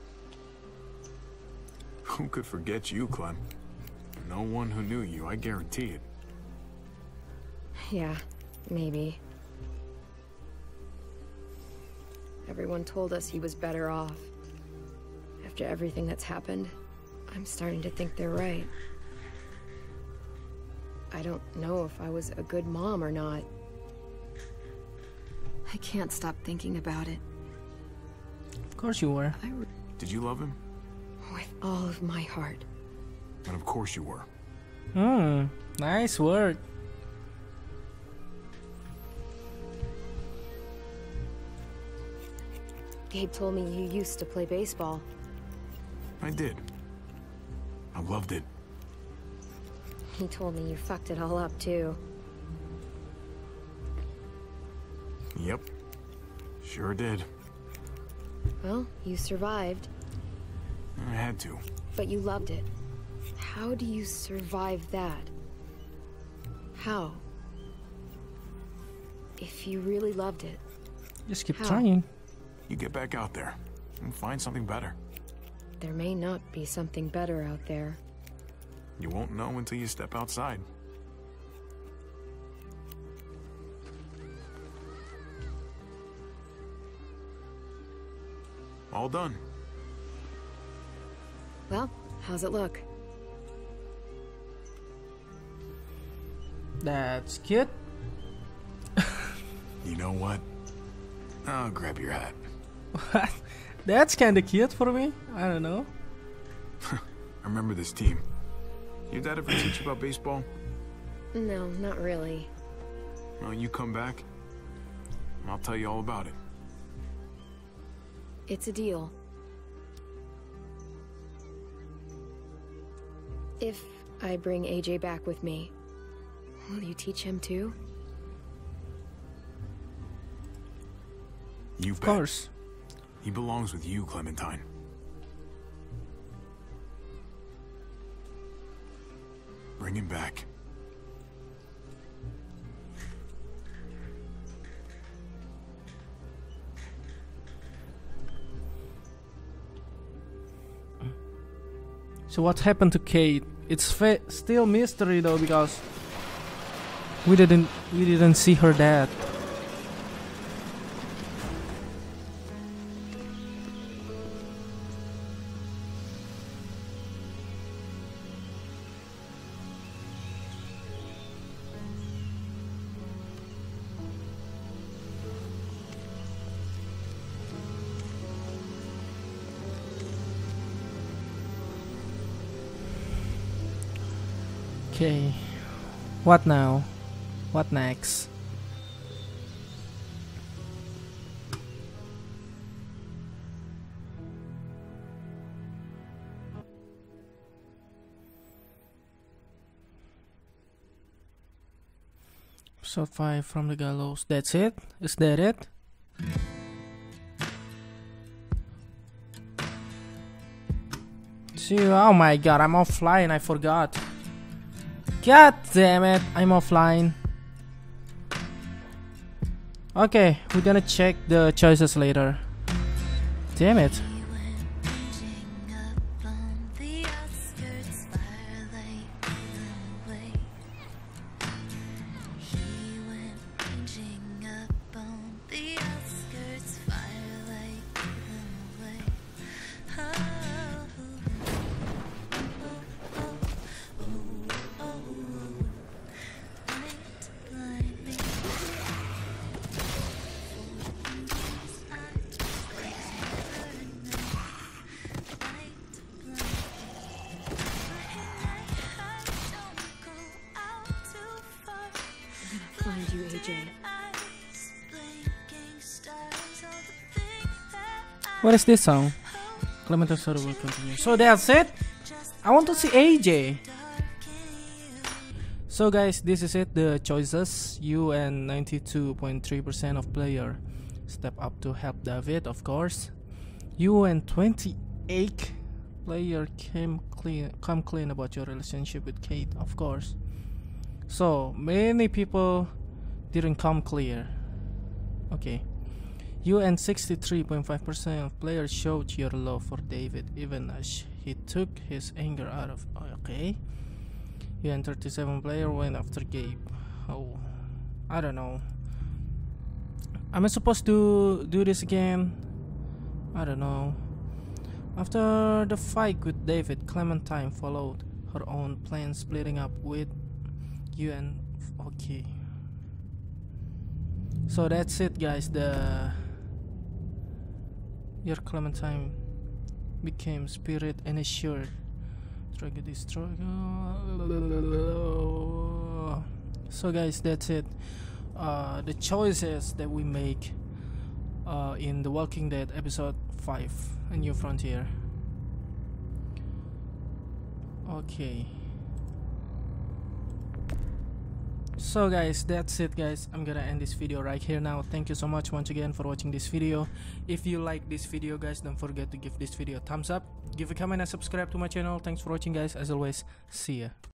Who could forget you, Clem? No one who knew you, I guarantee it. Yeah, maybe. Everyone told us he was better off. After everything that's happened, I'm starting to think they're right. I don't know if I was a good mom or not. I can't stop thinking about it. Of course you were. I Did you love him? with all of my heart. And of course you were. Hmm, nice word. Gabe told me you used to play baseball. I did. I loved it. He told me you fucked it all up, too. Yep. Sure did. Well, you survived, I had to. but you loved it. How do you survive that? How? If you really loved it. Just keep How? trying. You get back out there and find something better. There may not be something better out there. You won't know until you step outside. All done. Well, how's it look? That's cute. You know what? I'll grab your hat. What? That's kinda cute for me. I don't know. I remember this team. Your dad ever teach you about baseball? No, not really. Well, you come back, and I'll tell you all about it. It's a deal. If I bring A J back with me, will you teach him too? You Of bet. course. He belongs with you, Clementine. Bring him back. So what happened to Kate? It's fa still mystery though, because we didn't we didn't see her dead. Okay, what now? What next? Episode five from the gallows. That's it? Is that it? See, oh my god, I'm offline, I forgot. God damn it, I'm offline. Okay, we're gonna check the choices later. Damn it. Find you, A J. What is this song? Clementine story will continue. So that's it. I want to see A J. So guys, this is it. The choices. You and ninety-two point three percent of player step up to help David, of course. You and twenty-eight player came clean, come clean about your relationship with Kate, of course. So many people didn't come clear. Okay. You and sixty-three point five percent of players showed your love for David even as he took his anger out of. Okay. You and thirty-seven player went after Gabe. Oh, I don't know. Am I supposed to do this again? I don't know. After the fight with David, Clementine followed her own plan, splitting up with you and okay. So that's it, guys. The your Clementine became spirit and assured. Tragedy struggle. So guys, that's it. Uh, the choices that we make uh, in The Walking Dead episode five, A New Frontier. Okay. So guys, that's it guys. I'm gonna end this video right here now. Thank you so much once again for watching this video. If you like this video guys, don't forget to give this video a thumbs up, give a comment and subscribe to my channel. Thanks for watching guys. As always, see ya.